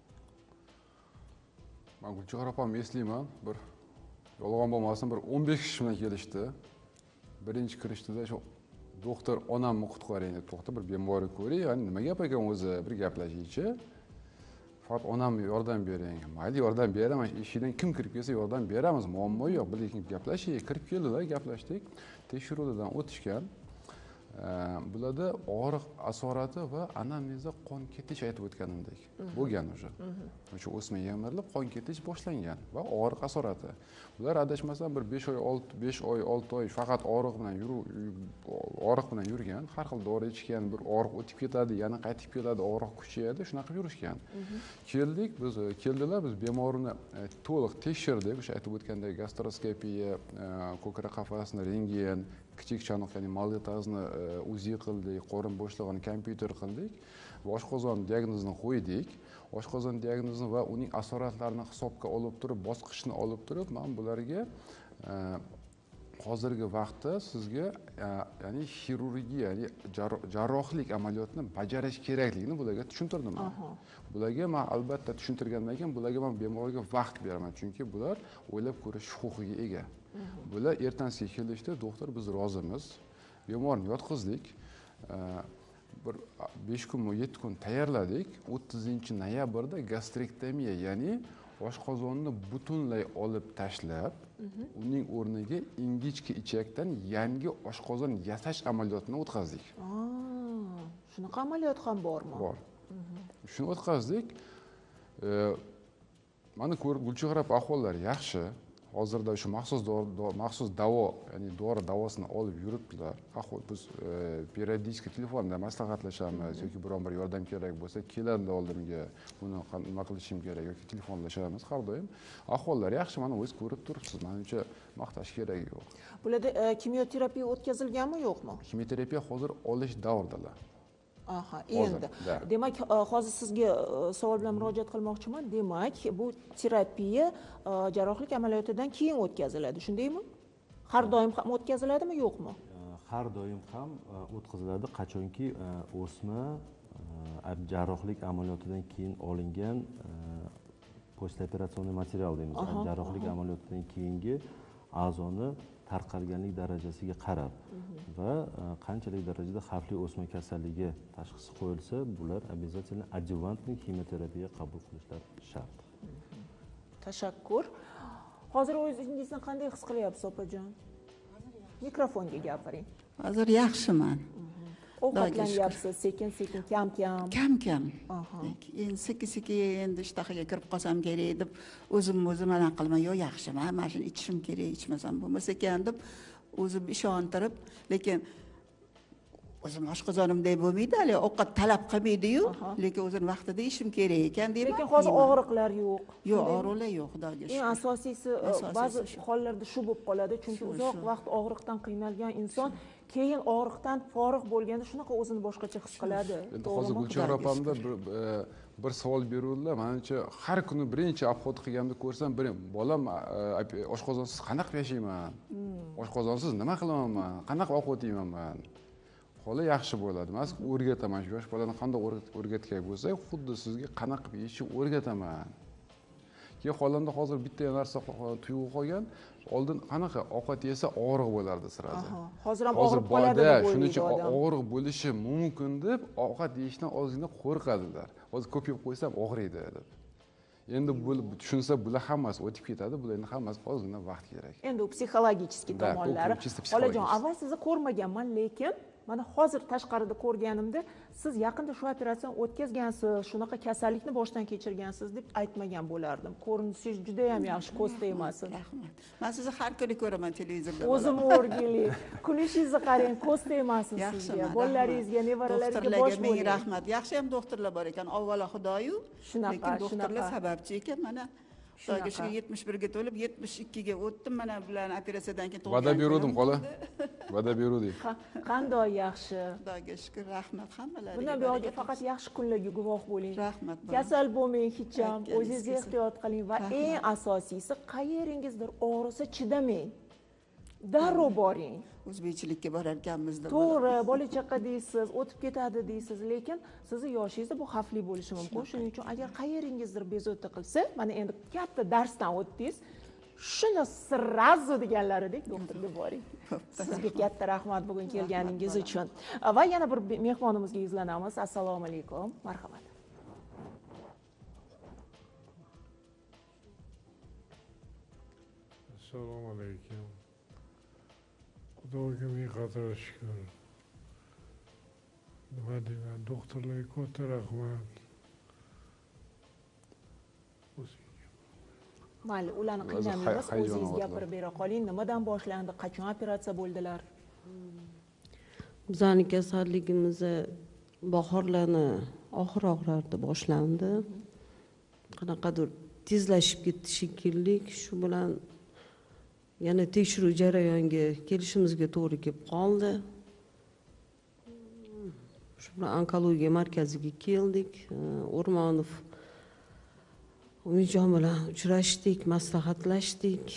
Men Gulchehra opam eslayman, bir yolg'on bo'lmasin, bir 15 kishi bilan kelishdi. Birinchi kirishdida shu doktor onamni qutqaring deb, to'xta bir bemorni ko'ring, ya'ni nima gap ekan o'zi, bir gaplashaychi. Faqat onamga yordam bering. Mayli, yordam beraman. Eshikdan kim kirib kelsa yordam beramiz, muammo yo'q. Birga gaplashaylik. Kirib keldilar, gaplashdik. Tekshiruvdan o'tishgan. Bularda og'riq asorati va anamnezda qon ketish aytib o'tganimdek bo'lgan o'sha. O'sha o'sma yemirilib qon ketish boshlangan va og'riq asorati. Bular adashmasam bir 5 oy 6 oy faqat og'riq bilan yurgan. Har xil dori ichgan, bir og'riq o'tib ketadi, yana qaytib keladi, og'riq kuchayadi, shunaqa yurishgan. Keldilar, biz bemorni to'liq tekshirdik. O'sha aytib o'tgandek gastroskopiya, ko'krak qafasini rentgen, kichik chanoq, ya'ni malitazni UZI qildik, qorin bo'shlig'ini kompyuter qildik va oshqozon diagnozini qo'ydik. Oshqozon diagnozni va uning asoratlarini hisobga olib turib, bosqichni olib turib, men bularga hozirgi vaqtda sizga ya'ni xirurgiya, ya'ni jarrohlik amaliyotini bajarish kerakligini bularga tushuntirdim. Bularga men albatta tushuntirgandan keyin bularga men bemorga vaqt beraman, chunki bular o'ylab ko'rish huquqiga ega. Bular ertasiga kelishdi, doktor biz rozimiz. Bemorni yotqizdik. Bir 5 kun 7 kun tayyorladik. 30-noyabrda gastrektomiya, ya'ni oshqozonni butunlay olib tashlab, uning o'rniga ingichka ichakdan yangi oshqozon yasash amaliyotini o'tkazdik. Shunaqa amaliyot ham bormi? Bor. Shuni o'tkazdik. Mana ko'rib, Gulchehra ahvollari yaxshi. hozirda shu maxsus davo, ya'ni dori davosini olib yuribdilar. Biz periodически telefonda maslahatlashamiz yoki biron bir yordam kerak bo'lsa, keladi oldimga, buni nima qilishim kerak yoki telefonlashamiz har doim. Ahvollari yaxshi, mana o'zingiz ko'rib turibsiz. Menimcha maqtash kerak yo'q. Bularda kimyoterapiya o'tkazilganmi, yo'qmi? Kimyoterapiya hozir olish davrdalar. Aha, endi. Demak, hozir sizga savol bilan murojaat qilmoqchiman. Demak, bu terapiya jarrohlik amaliyotidan keyin o'tkaziladi, shundaymi? Har doim ham o'tkaziladimi, yo'qmi? Har doim ham o'tkaziladi, qachonki o'sma jarrohlik amaliyotidan keyin olingan postoperatsioniy material deymiz. Jarrohlik amaliyotidan keyingi a'zoni tarqalganlik darajasiga qarab va qanchalik darajada xavfli o'sma kasalligi tashxisi qo'yilsa, bular обязательно adjuvantniy kimyoterapiya qabul qilishlar shart. Tashakkur. Hozir o'zingizni qanday his qilyapsiz, opajon? Mikrofonga gapiring. Hozir yaxshiman. Ovqatlanyapsiz, sekin-sekin, kam-kam. Kam-kam. Endi sekin-sekin endi ishtahaga kirib qolsam kerak deb o'zim mana qilmay, yo'q yaxshiman, mana shuni ichishim kerak, ichmasam bo'lmas ekan deb o'zim ishontirib, lekin o'zim oshqozonimdek bo'lmaydi, hali ovqat talab qilmaydi-yu, lekin o'zim vaqtida yeyishim kerak ekan deyman. Lekin hozir og'riqlar yo'q. Yo'q, og'riqlar yo'q, xudoga shukr. Eng asosiysi ba'zi hollarda shu bo'lib qoladi, chunki uzoq vaqt og'riqdan qiynalgan inson keyin og'riqdan forig' bo'lganda shunaqa o'zini boshqacha his qiladi. Endi hozir Gulchehra opamda bir savol beruvdilar. Menimcha har kuni birinchi obxod qilganimda ko'rsam, bolam oshqozonsiz qanaqa yashayman? Oshqozonsiz nima qilaman? Qanaqa ovqat yeyman men? Xola yaxshi bo'ladi. Men sizga o'rgataman. Shu yosh bolani qanday o'rgatgan bo'lsak, xuddi sizga qanaqa yeyishni o'rgataman. Keyin xolamda hozir bitta narsa tuyg'u qolgan. Oldin qanaqa ovqat yesa og'riq bo'lardi sirazi. Hozir ham og'riq qoladi deb o'ylaydi. Shuning uchun og'riq bo'lishi mumkin deb ovqat yeyishdan ozgina qo'rqadilar. Hozir ko'p yeb qo'ysam og'riydi deb. Endi bu tushunsa, bular hammasi o'tib ketadi. Bular endi hammasi ozgina vaqt kerak. Endi u psixologik tomonlari. Olajon, avval sizni ko'rmaganman, lekin mana hozir tashqarida ko'rganimda siz yaqinda shu operatsiyani o'tkazgansiz, shunaqa kasallikni boshdan kechirgansiz deb aytmagan bo'lardim. Ko'rinishingiz juda ham yaxshi, ko'z tegmasin. Rahmat. Men sizni har kuni ko'raman televizorda. O'zim o'rgili. Kulishingizni qarang, ko'z tegmasin sizga. Bolalaringizga, nevaralaringizga bosh bo'ling. Ming rahmat. Yaxshi ham doktorlar bor ekan. Avvalo Xudoyu, lekin doktorlar sababchi ekan mana. Xudoga shu 71 ga to'lib 72 ga o'tdim, mana bilan operatsiyadan keyin va'da berdim, xola. Va'da berdim. Qanday yaxshi. Xudoga shukr, rahmat hammalariga. Bundan buyoqqa faqat yaxshi kunlarga guvoh bo'ling. Rahmat. Kasal bo'lmang hech ham, o'zingizni ehtiyot qiling va eng asosiysi qayeringizdir og'risa chidamang. Darrov boring. O'zbekchilikka borar ekanmiz deb. To'g'ri, bola chaqa deysiz, o'tib ketadi deysiz, lekin sizni yoshingizda bu xavfli bo'lishi mumkin. Shuning uchun agar qayeringizdir bezovta qilsa, mana endi katta darsdan o'tdingiz, shuni sirrazu deganlaridek doktorga boring. Sizga katta rahmat bugun kelganingiz uchun. Va yana bir mehmonimizga yuzlanamiz. Assalomu alaykum. Marhamat. Assalomu alaykum. Xudoga ming qator shukr. Nima deyman, doktorlarga katta rahmat. Mayli, ularni qiynamaymiz, o'zingiz gapirib bera qoling. Nimadan boshlandi, qachon operatsiya bo'ldilar? Bizning kasalligimiz bahorlarni oxir-oxirlarida boshlandi. Qanaqadir tezlashib ketdi shekilli, shu bilan yana tekshiruv jarayoniga kelishimizga to'g'ri kelib qoldi. Shu bilan onkologiya markaziga keldik. O'rmonov Umidjon bilan uchrashdik, maslahatlashdik.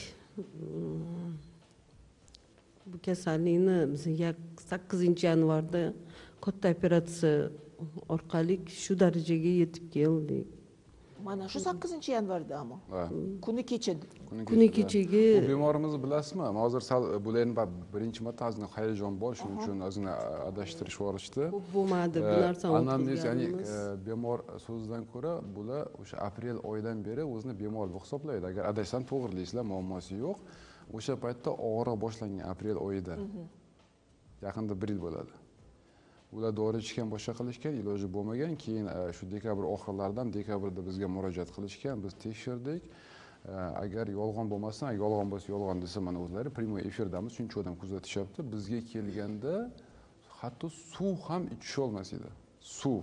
Bu kasallikni biz 8-yanvarda katta operatsiya orqali shu darajaga yetib keldik. Mana shu 8-yanvardami? Kuni kecha. Kuni kechagi. Bu bemorimizni bilasizmi? Hozir sal bularni birinchi marta ozgina hayajon bor, shuning uchun ozgina adashtirib yuborishdi. Bo'lmadi, bu narsani anamnez, ya'ni bemor so'zidan ko'ra, bular o'sha aprel oyidan beri o'zini bemor deb hisoblaydi. Agar adashsam to'g'rilaysizlar, muammosi yo'q. O'sha paytda og'riq boshlangan aprel oyida. Yaqinda 1 yil bo'ladi. Ular dori ichgan, boshqa qilishgan, iloji bo'lmagan. Keyin shu dekabr oxirlaridan dekabrda bizga murojaat qilishgan, biz tekshirdik. agar yolg'on bo'lmasa, yolg'on bo'lsa yolg'on desa mana o'zlari primoy efirdamiz, shuncha odam kuzatishyapti. Bizga kelganda hatto suv ham ichisha olmas edi. Suv.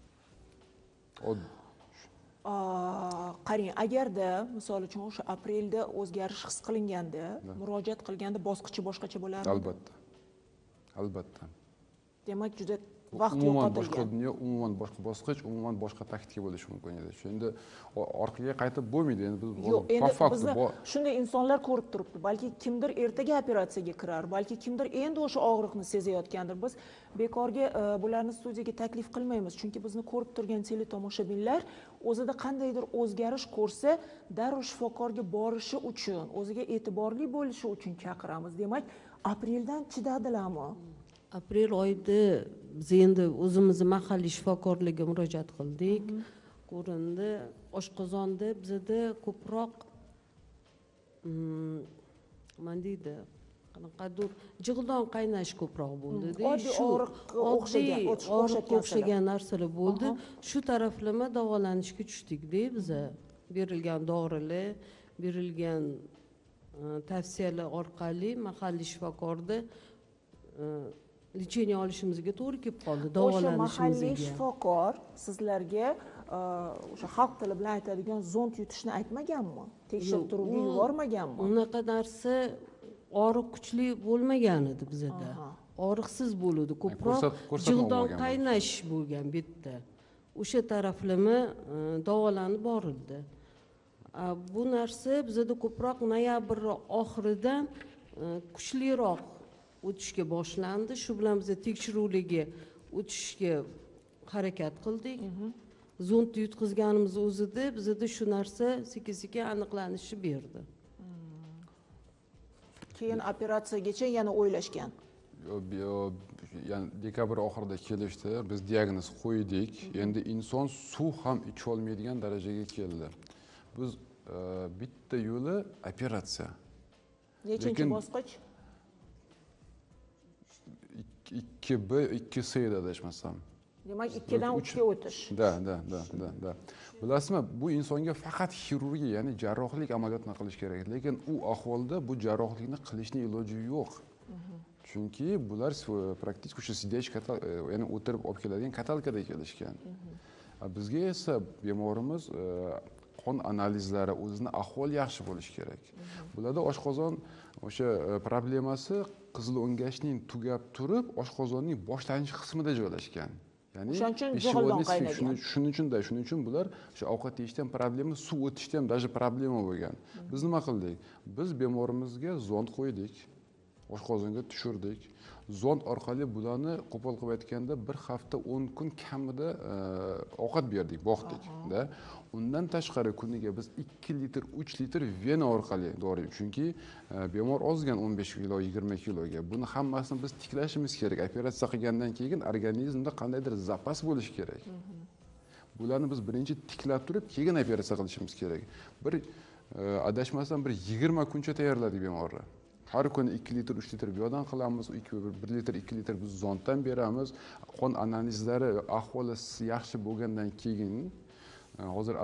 Qarang, agarda misol uchun o'sha aprelda o'zgarish his qilinganda, murojaat qilganda bosqichi boshqacha bo'lardi. Albatta. Albatta. Demak, juda vaqt umuman boshqa yo'qotilgan. dunyo, umuman boshqa bosqich, umuman boshqa taktika bo'lishi mumkin edi. Endi orqaga qaytib bo'lmaydi. Endi biz Yo'q, endi bizni bor. shunday insonlar ko'rib turibdi. Balki kimdir ertaga operatsiyaga kirar, balki kimdir endi o'sha og'riqni sezayotgandir. Biz bekorga bularni studiyaga taklif qilmaymiz, chunki bizni ko'rib turgan teletomoshabinlar o'zida qandaydir o'zgarish ko'rsa, darrov shifokorga borishi uchun, o'ziga e'tiborli bo'lishi uchun chaqiramiz. Demak, apreldan chidadilarmi? Aprel oyida biz endi o'zimizni mahalliy shifokorlarga murojaat qildik. Ko'rindi, oshqozonda bizda ko'proq nima deydi, qanaqadir jig'ildon qaynash ko'proq bo'ldi-da. Oddiy og'riqqa o'xshagan narsalar bo'ldi. Shu taraflama davolanishga tushdik-da biza. Berilgan dorilar, berilgan tavsiyalar orqali mahalliy shifokorda lecheniya olishimizga to'g'ri kelib qoldi, davolanishimizga. O'sha mahalliy davolanishimizga. shifokor sizlarga o'sha xalq tili bilan aytadigan zond yutishni aytmaganmi? Tekshirib turuvga yubormaganmi? Unaqa narsa og'riq kuchli bo'lmagan edi bizda. Og'riqsiz bo'ldi, ko'proq jig'ildon qaynash bo'lgan bu yerda. O'sha taraflama davolanib borildi. Bu narsa bizda ko'proq noyabr oxiridan kuchliroq o'tishga boshlandi. Shu bilan biz tekshiruvlarga o'tishga harakat qildik. Zondni yutqizganimiz o'zida bizda shu narsa sekin-sekin aniqlanishni berdi. Keyin operatsiyagacha yana o'ylashgan. Ya'ni dekabr oxirida kelishdi, biz diagnoz qo'ydik. Endi inson suv ham icha olmaydigan darajaga keldi. Biz bitta yo'li operatsiya. Nechinchi bosqich? 2B, 2C edi adashmasam. Demak, 2dan 3ga o'tish. Da. Bilasizmi, bu insonga faqat xirurgiya, ya'ni jarrohlik amaliyotini qilish kerak, lekin u ahvolda bu jarrohlikni qilishning iloji yo'q. Chunki bular praktik o'sha sidechka, ya'ni o'tirib olib keladigan katalkada kelishgan. Bizga esa bemorimiz qon analizlari, o'zini ahvol yaxshi bo'lishi kerak. Bularda oshqozon o'sha problemasi qizil o'ngachning tugab turib, oshqozonning boshlanish qismida joylashgan. Ya'ni jig'ildon qaynagan. Shuning uchun bular o'sha ovqat yeyishda ham problema, suv o'tishda ham даже problema bo'lgan. Biz nima qildik? Biz bemorimizga zond qo'ydik, oshqozonga tushirdik. Zond orqali bularni qo'pol qilib aytganda 1 hafta 10 kun kamida ovqat berdik, boqdik-da. Undan tashqari kuniga biz 2 litr, 3 litr vena orqali dori, chunki bemor ozgan 15 kilo, 20 kiloga. Buni hammasini biz tiklashimiz kerak. Operatsiya qilgandan keyin organizmda qandaydir zapas bo'lishi kerak. Bularni biz birinchi tiklab turib, keyin operatsiya qilishimiz kerak. Bir adashmasam bir 20 kuncha tayyorladik bemorni. Har kuni 2 litr, 3 litr bu yoqdan qilamiz, 1 litr, 2 litr biz zonddan beramiz. Qon analizlari ahvoli yaxshi bo'lgandan keyin hozir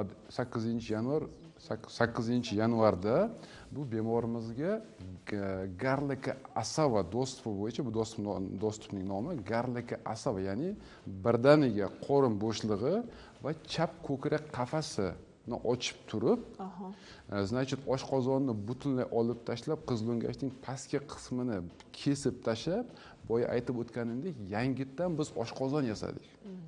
8-yanvarda bu bemorimizga Garlika Asava dostupi bo'yicha, bu dostupning nomi Garlika Asava, ya'ni birdaniga qorin bo'shlig'i va chap ko'krak qafasi ochib turib, значит, oshqozonni butunlay olib tashlab, qizil o'ngachning pastki qismini kesib tashlab, boya aytib o'tganimdek, yangitdan biz oshqozon yasadik.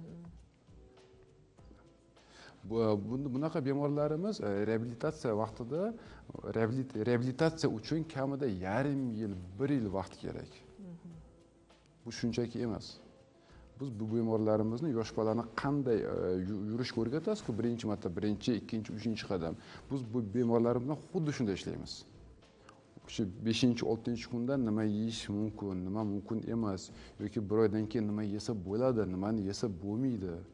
Bunaqa bemorlarimiz reabilitatsiya vaqtida reabilitatsiya uchun kamida yarim yil, 1 yil vaqt kerak. Bu shunchaki emas. Biz bu bemorlarimizni, yosh bolani qanday yurishga o'rgatasiz-ku, birinchi marta, birinchi, ikkinchi, uchinchi qadam. Biz bu bemorlarimiz bilan xuddi shunday ishlaymiz. Shu 5-6-kunda nima yeyish mumkin, nima mumkin emas, yoki bir oydan keyin nima yesa bo'ladi, nimani yesa bo'lmaydi.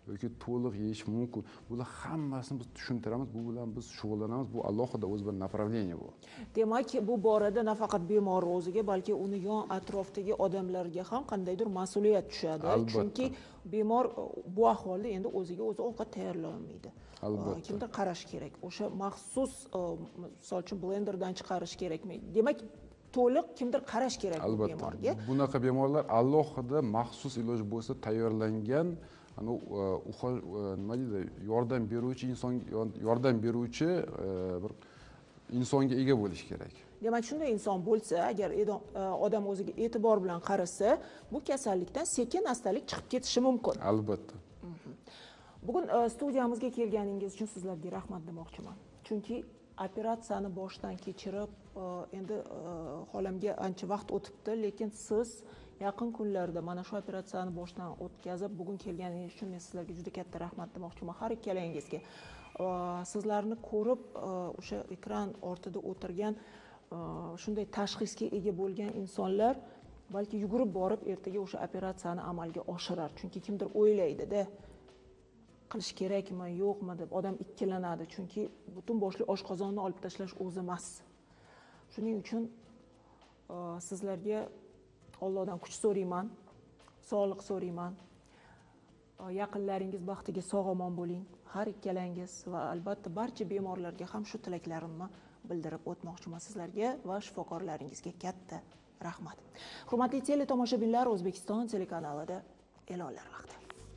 yoki to'liq yeyish mumkin. Bular hammasini biz tushuntiramiz, bu bilan biz shug'ullanamiz. Bu alohida o'z bir направление bu. Demak, bu borada nafaqat bemor o'ziga, balki uni yon atrofdagi odamlarga ham qandaydir mas'uliyat tushadi. Chunki bemor bu ahvolda endi o'ziga o'zi ovqat tayyorlay olmaydi. Albatta. Kimdir qarash kerak. O'sha maxsus misol uchun blenderdan chiqarish kerakmi? Demak, to'liq kimdir qarash kerak bu bemorga. Bunaqa bemorlar alohida maxsus iloj bo'lsa tayyorlangan nima deydi, yordam beruvchi bir insonga ega bo'lish kerak. Demak, shunday inson bo'lsa, agar odam o'ziga e'tibor bilan qarasa, bu kasallikdan sekin astalik chiqib ketishi mumkin. Albatta. Bugun studiyamizga kelganingiz uchun sizlarga rahmat demoqchiman. Chunki operatsiyani boshdan kechirib, endi xolamga ancha vaqt o'tibdi, lekin siz yaqin kunlarda mana shu operatsiyani boshdan o'tkazib, bugun kelganingiz uchun men sizlarga juda katta rahmat demoqchiman har ikkalangizga. Sizlarni ko'rib, o'sha ekran ortida o'tirgan shunday tashxisga ega bo'lgan insonlar balki yugurib borib ertaga o'sha operatsiyani amalga oshirar. Chunki kimdir o'ylaydi-da, qilish kerakmi, yo'qmi deb odam ikkilanadi. Chunki butun boshli oshqozonni olib tashlash o'zi emas. Shuning uchun sizlarga Allohdan kuch so'rayman, sog'lik so'rayman. Yaqinlaringiz baxtiga sog'-omon bo'ling, har ikkalangiz va albatta barcha bemorlarga ham shu tilaklarimni bildirib o'tmoqchiman sizlarga va shifokorlaringizga katta rahmat. Hurmatli teletomoshabinlar, O'zbekiston telekanalida e'lonlar vaqti.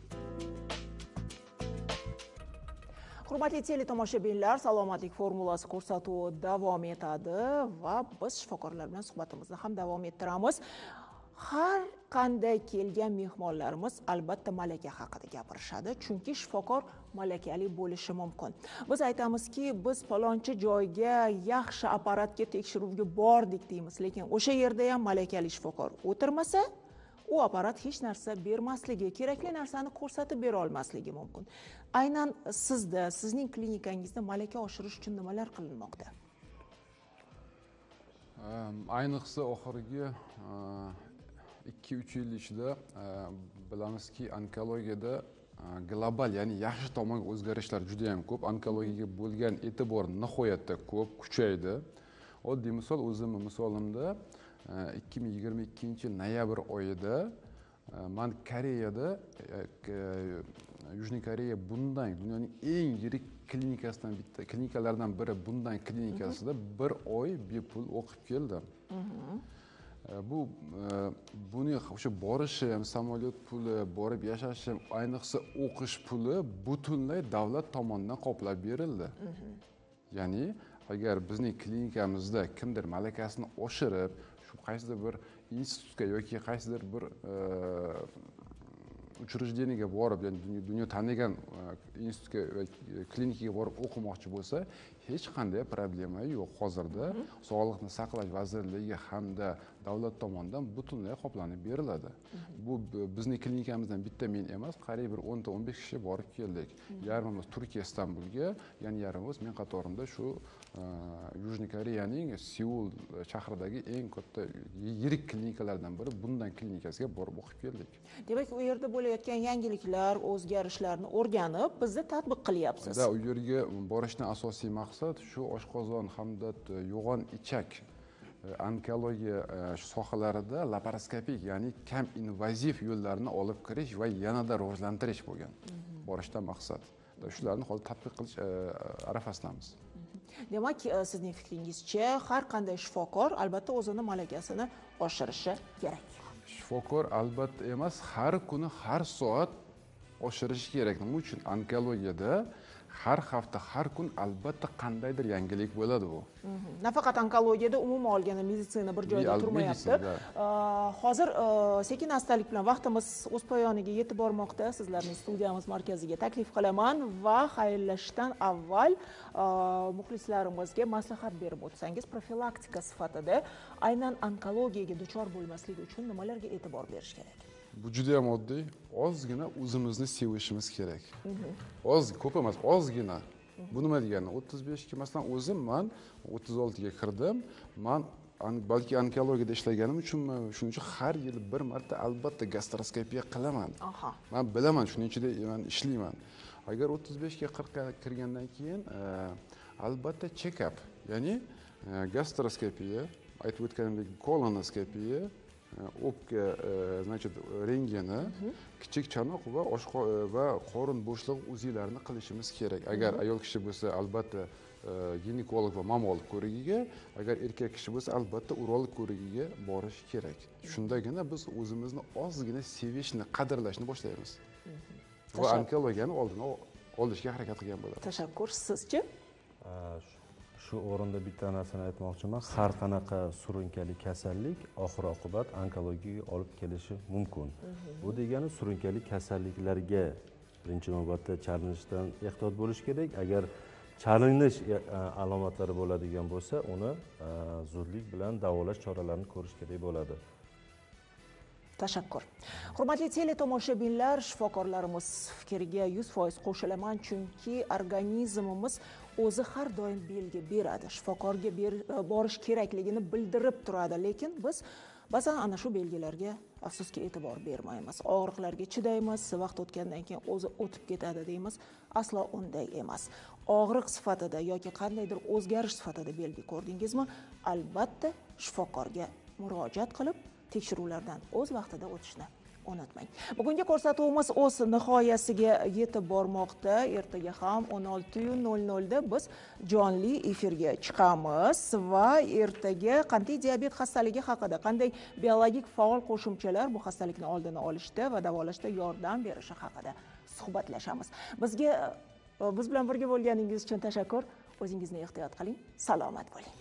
Hurmatli teletomoshabinlar, salomatlik formulasi ko'rsatuvi davom etadi va biz shifokorlar bilan suhbatimizni ham davom ettiramiz. Har qanday kelgan mehmonlarimiz albatta malaka haqida gapirishadi, chunki shifokor malakali bo'lishi mumkin. Biz aytamizki, biz falonchi joyga yaxshi apparatga tekshiruvga bordik deymiz, lekin o'sha yerda ham malakali shifokor o'tirmasa, u apparat hech narsa bermasligi, kerakli narsani ko'rsatib bera olmasligi mumkin. Aynan sizda, sizning klinikangizda malaka oshirish uchun nimalar qilinmoqda? Ayniqsa oxirgi 2-3 yil ichida bilamizki, onkologiyada global, ya'ni yaxshi tomonga o'zgarishlar juda ham ko'p. Onkologiyaga bo'lgan e'tibor nihoyatda ko'p, kuchaydi. Oddiy misol, o'zimning misolimda 2022-yil noyabr oyida men Koreyada, Yujniy Koreya bundan dunyoning eng yirik klinikalardan biri bundan klinikasida bir oy bepul o'qib keldim. Buni o'sha borishim, samolyot puli, borib yashashim, ayniqsa o'qish puli butunlay davlat tomonidan qoplab berildi. Ya'ni agar bizning klinikamizda kimdir malakasini oshirib, shu qaysidir bir institutga yoki qaysidir bir uchrejdeniyga borib, ya'ni dunyo tanigan institutga va klinikaga borib o'qimoqchi bo'lsa, hech qanday problema yo'q. Hozirda Sog'liqni saqlash vazirligi hamda davlat tomonidan butunlay qoplanib beriladi. Bu bizning klinikamizdan bitta men emas, qariyb 10-15 kishi borib keldik. Yarmimiz Turkiya Istanbulga, ya'ni yarmimiz men qatorimda shu Yujniy Koreyaning Seul shahridagi eng katta yirik klinikalardan biri bundan klinikasiga borib o'qib keldik. Demak, u yerda bo'layotgan yangiliklar, o'zgarishlarni o'rganib, bizda tatbiq qilyapsiz. U yerga borishning asosiy maqsad shu oshqozon hamda yo'g'on ichak onkologiya sohalarida laparoskopik, ya'ni kam invaziv yo'llarni olib kirish va yanada rivojlantirish bo'lgan. Borishdan maqsad. Shularni hozir tatbiq qilish arafasidamiz. Demak, sizning fikringizcha har qanday shifokor albatta o'zini malakasini oshirishi kerak. Shifokor albatta emas, har kuni, har soat oshirishi kerak. Nima uchun? Onkologiyada har hafta, har kun albatta qandaydir yangilik bo'ladi bu. Nafaqat onkologiyada, umuman olganda meditsina bir joyda turmayapti. Hozir sekin astalik bilan vaqtimiz o'z poyoniga yetib bormoqda. Sizlarning studiyamiz markaziga taklif qilaman va xayrlashishdan avval muxlislarimizga maslahat berib o'tsangiz, profilaktika sifatida aynan onkologiyaga duchor bo'lmaslik uchun nimalarga e'tibor berish kerak? Bu juda ham oddiy. Ozgina o'zimizni sevishimiz kerak. Ko'p emas, ozgina. Bu nima degani? 35 ga masalan o'zim men 36 ga kirdim. Men balki onkologiyada ishlaganim uchunmi, shuning uchun har yili bir marta albatta gastroskopiya qilaman. Men bilaman, shuning ichida men ishlayman. Agar 35 ga 40 ga kirgandan keyin albatta check-up, ya'ni gastroskopiya, aytib o'tganimdek kolonoskopiya, o'pka, значит, rentgeni, kichik chanoq va qorin bo'shlig'i uzilarini qilishimiz kerak. Agar ayol kishi bo'lsa, albatta ginekolog va mamolog ko'rigiga, agar erkak kishi bo'lsa, albatta urolog ko'rigiga borish kerak. Shundagina biz o'zimizni ozgina sevishni, qadrlashni boshlaymiz. Va onkologiyani oldini olishga harakat qilgan bo'lamiz. Tashakkur. Sizchi? Shu o'rinda bitta narsani aytmoqchiman. Har qanaqa surunkali kasallik oxir oqibat onkologiyaga olib kelishi mumkin. Bu degani surunkali kasalliklarga birinchi navbatda chalinishdan ehtiyot bo'lish kerak. Agar chalinish alomatlari bo'ladigan bo'lsa, uni zudlik bilan davolash choralarini ko'rish kerak bo'ladi. Tashakkur. Hurmatli teletomoshabinlar, shifokorlarimiz fikriga 100% qo'shilaman, chunki organizmimiz o'zi har doim belgi beradi. Shifokorga borish kerakligini bildirib turadi, lekin biz ba'zan ana shu belgilarga afsuski e'tibor bermaymiz. Og'riqlarga chidaymiz, vaqt o'tgandan keyin o'zi o'tib ketadi deymiz. Aslo unday emas. Og'riq sifatida yoki qandaydir o'zgarish sifatida belgi ko'rdingizmi, albatta shifokorga murojaat qilib tekshiruvlardan o'z vaqtida o'tishni unutmang. Bugungi ko'rsatuvimiz o'z nihoyasiga yetib bormoqda. Ertaga ham 16:00 da biz jonli efirga chiqamiz va ertaga qandli diabet xastaligi haqida, qanday biologik faol qo'shimchalar bu xastalikni oldini olishda va davolashda yordam berishi haqida suhbatlashamiz. Biz bilan birga bo'lganingiz uchun tashakkur. O'zingizni ehtiyot qiling. Salomat bo'ling.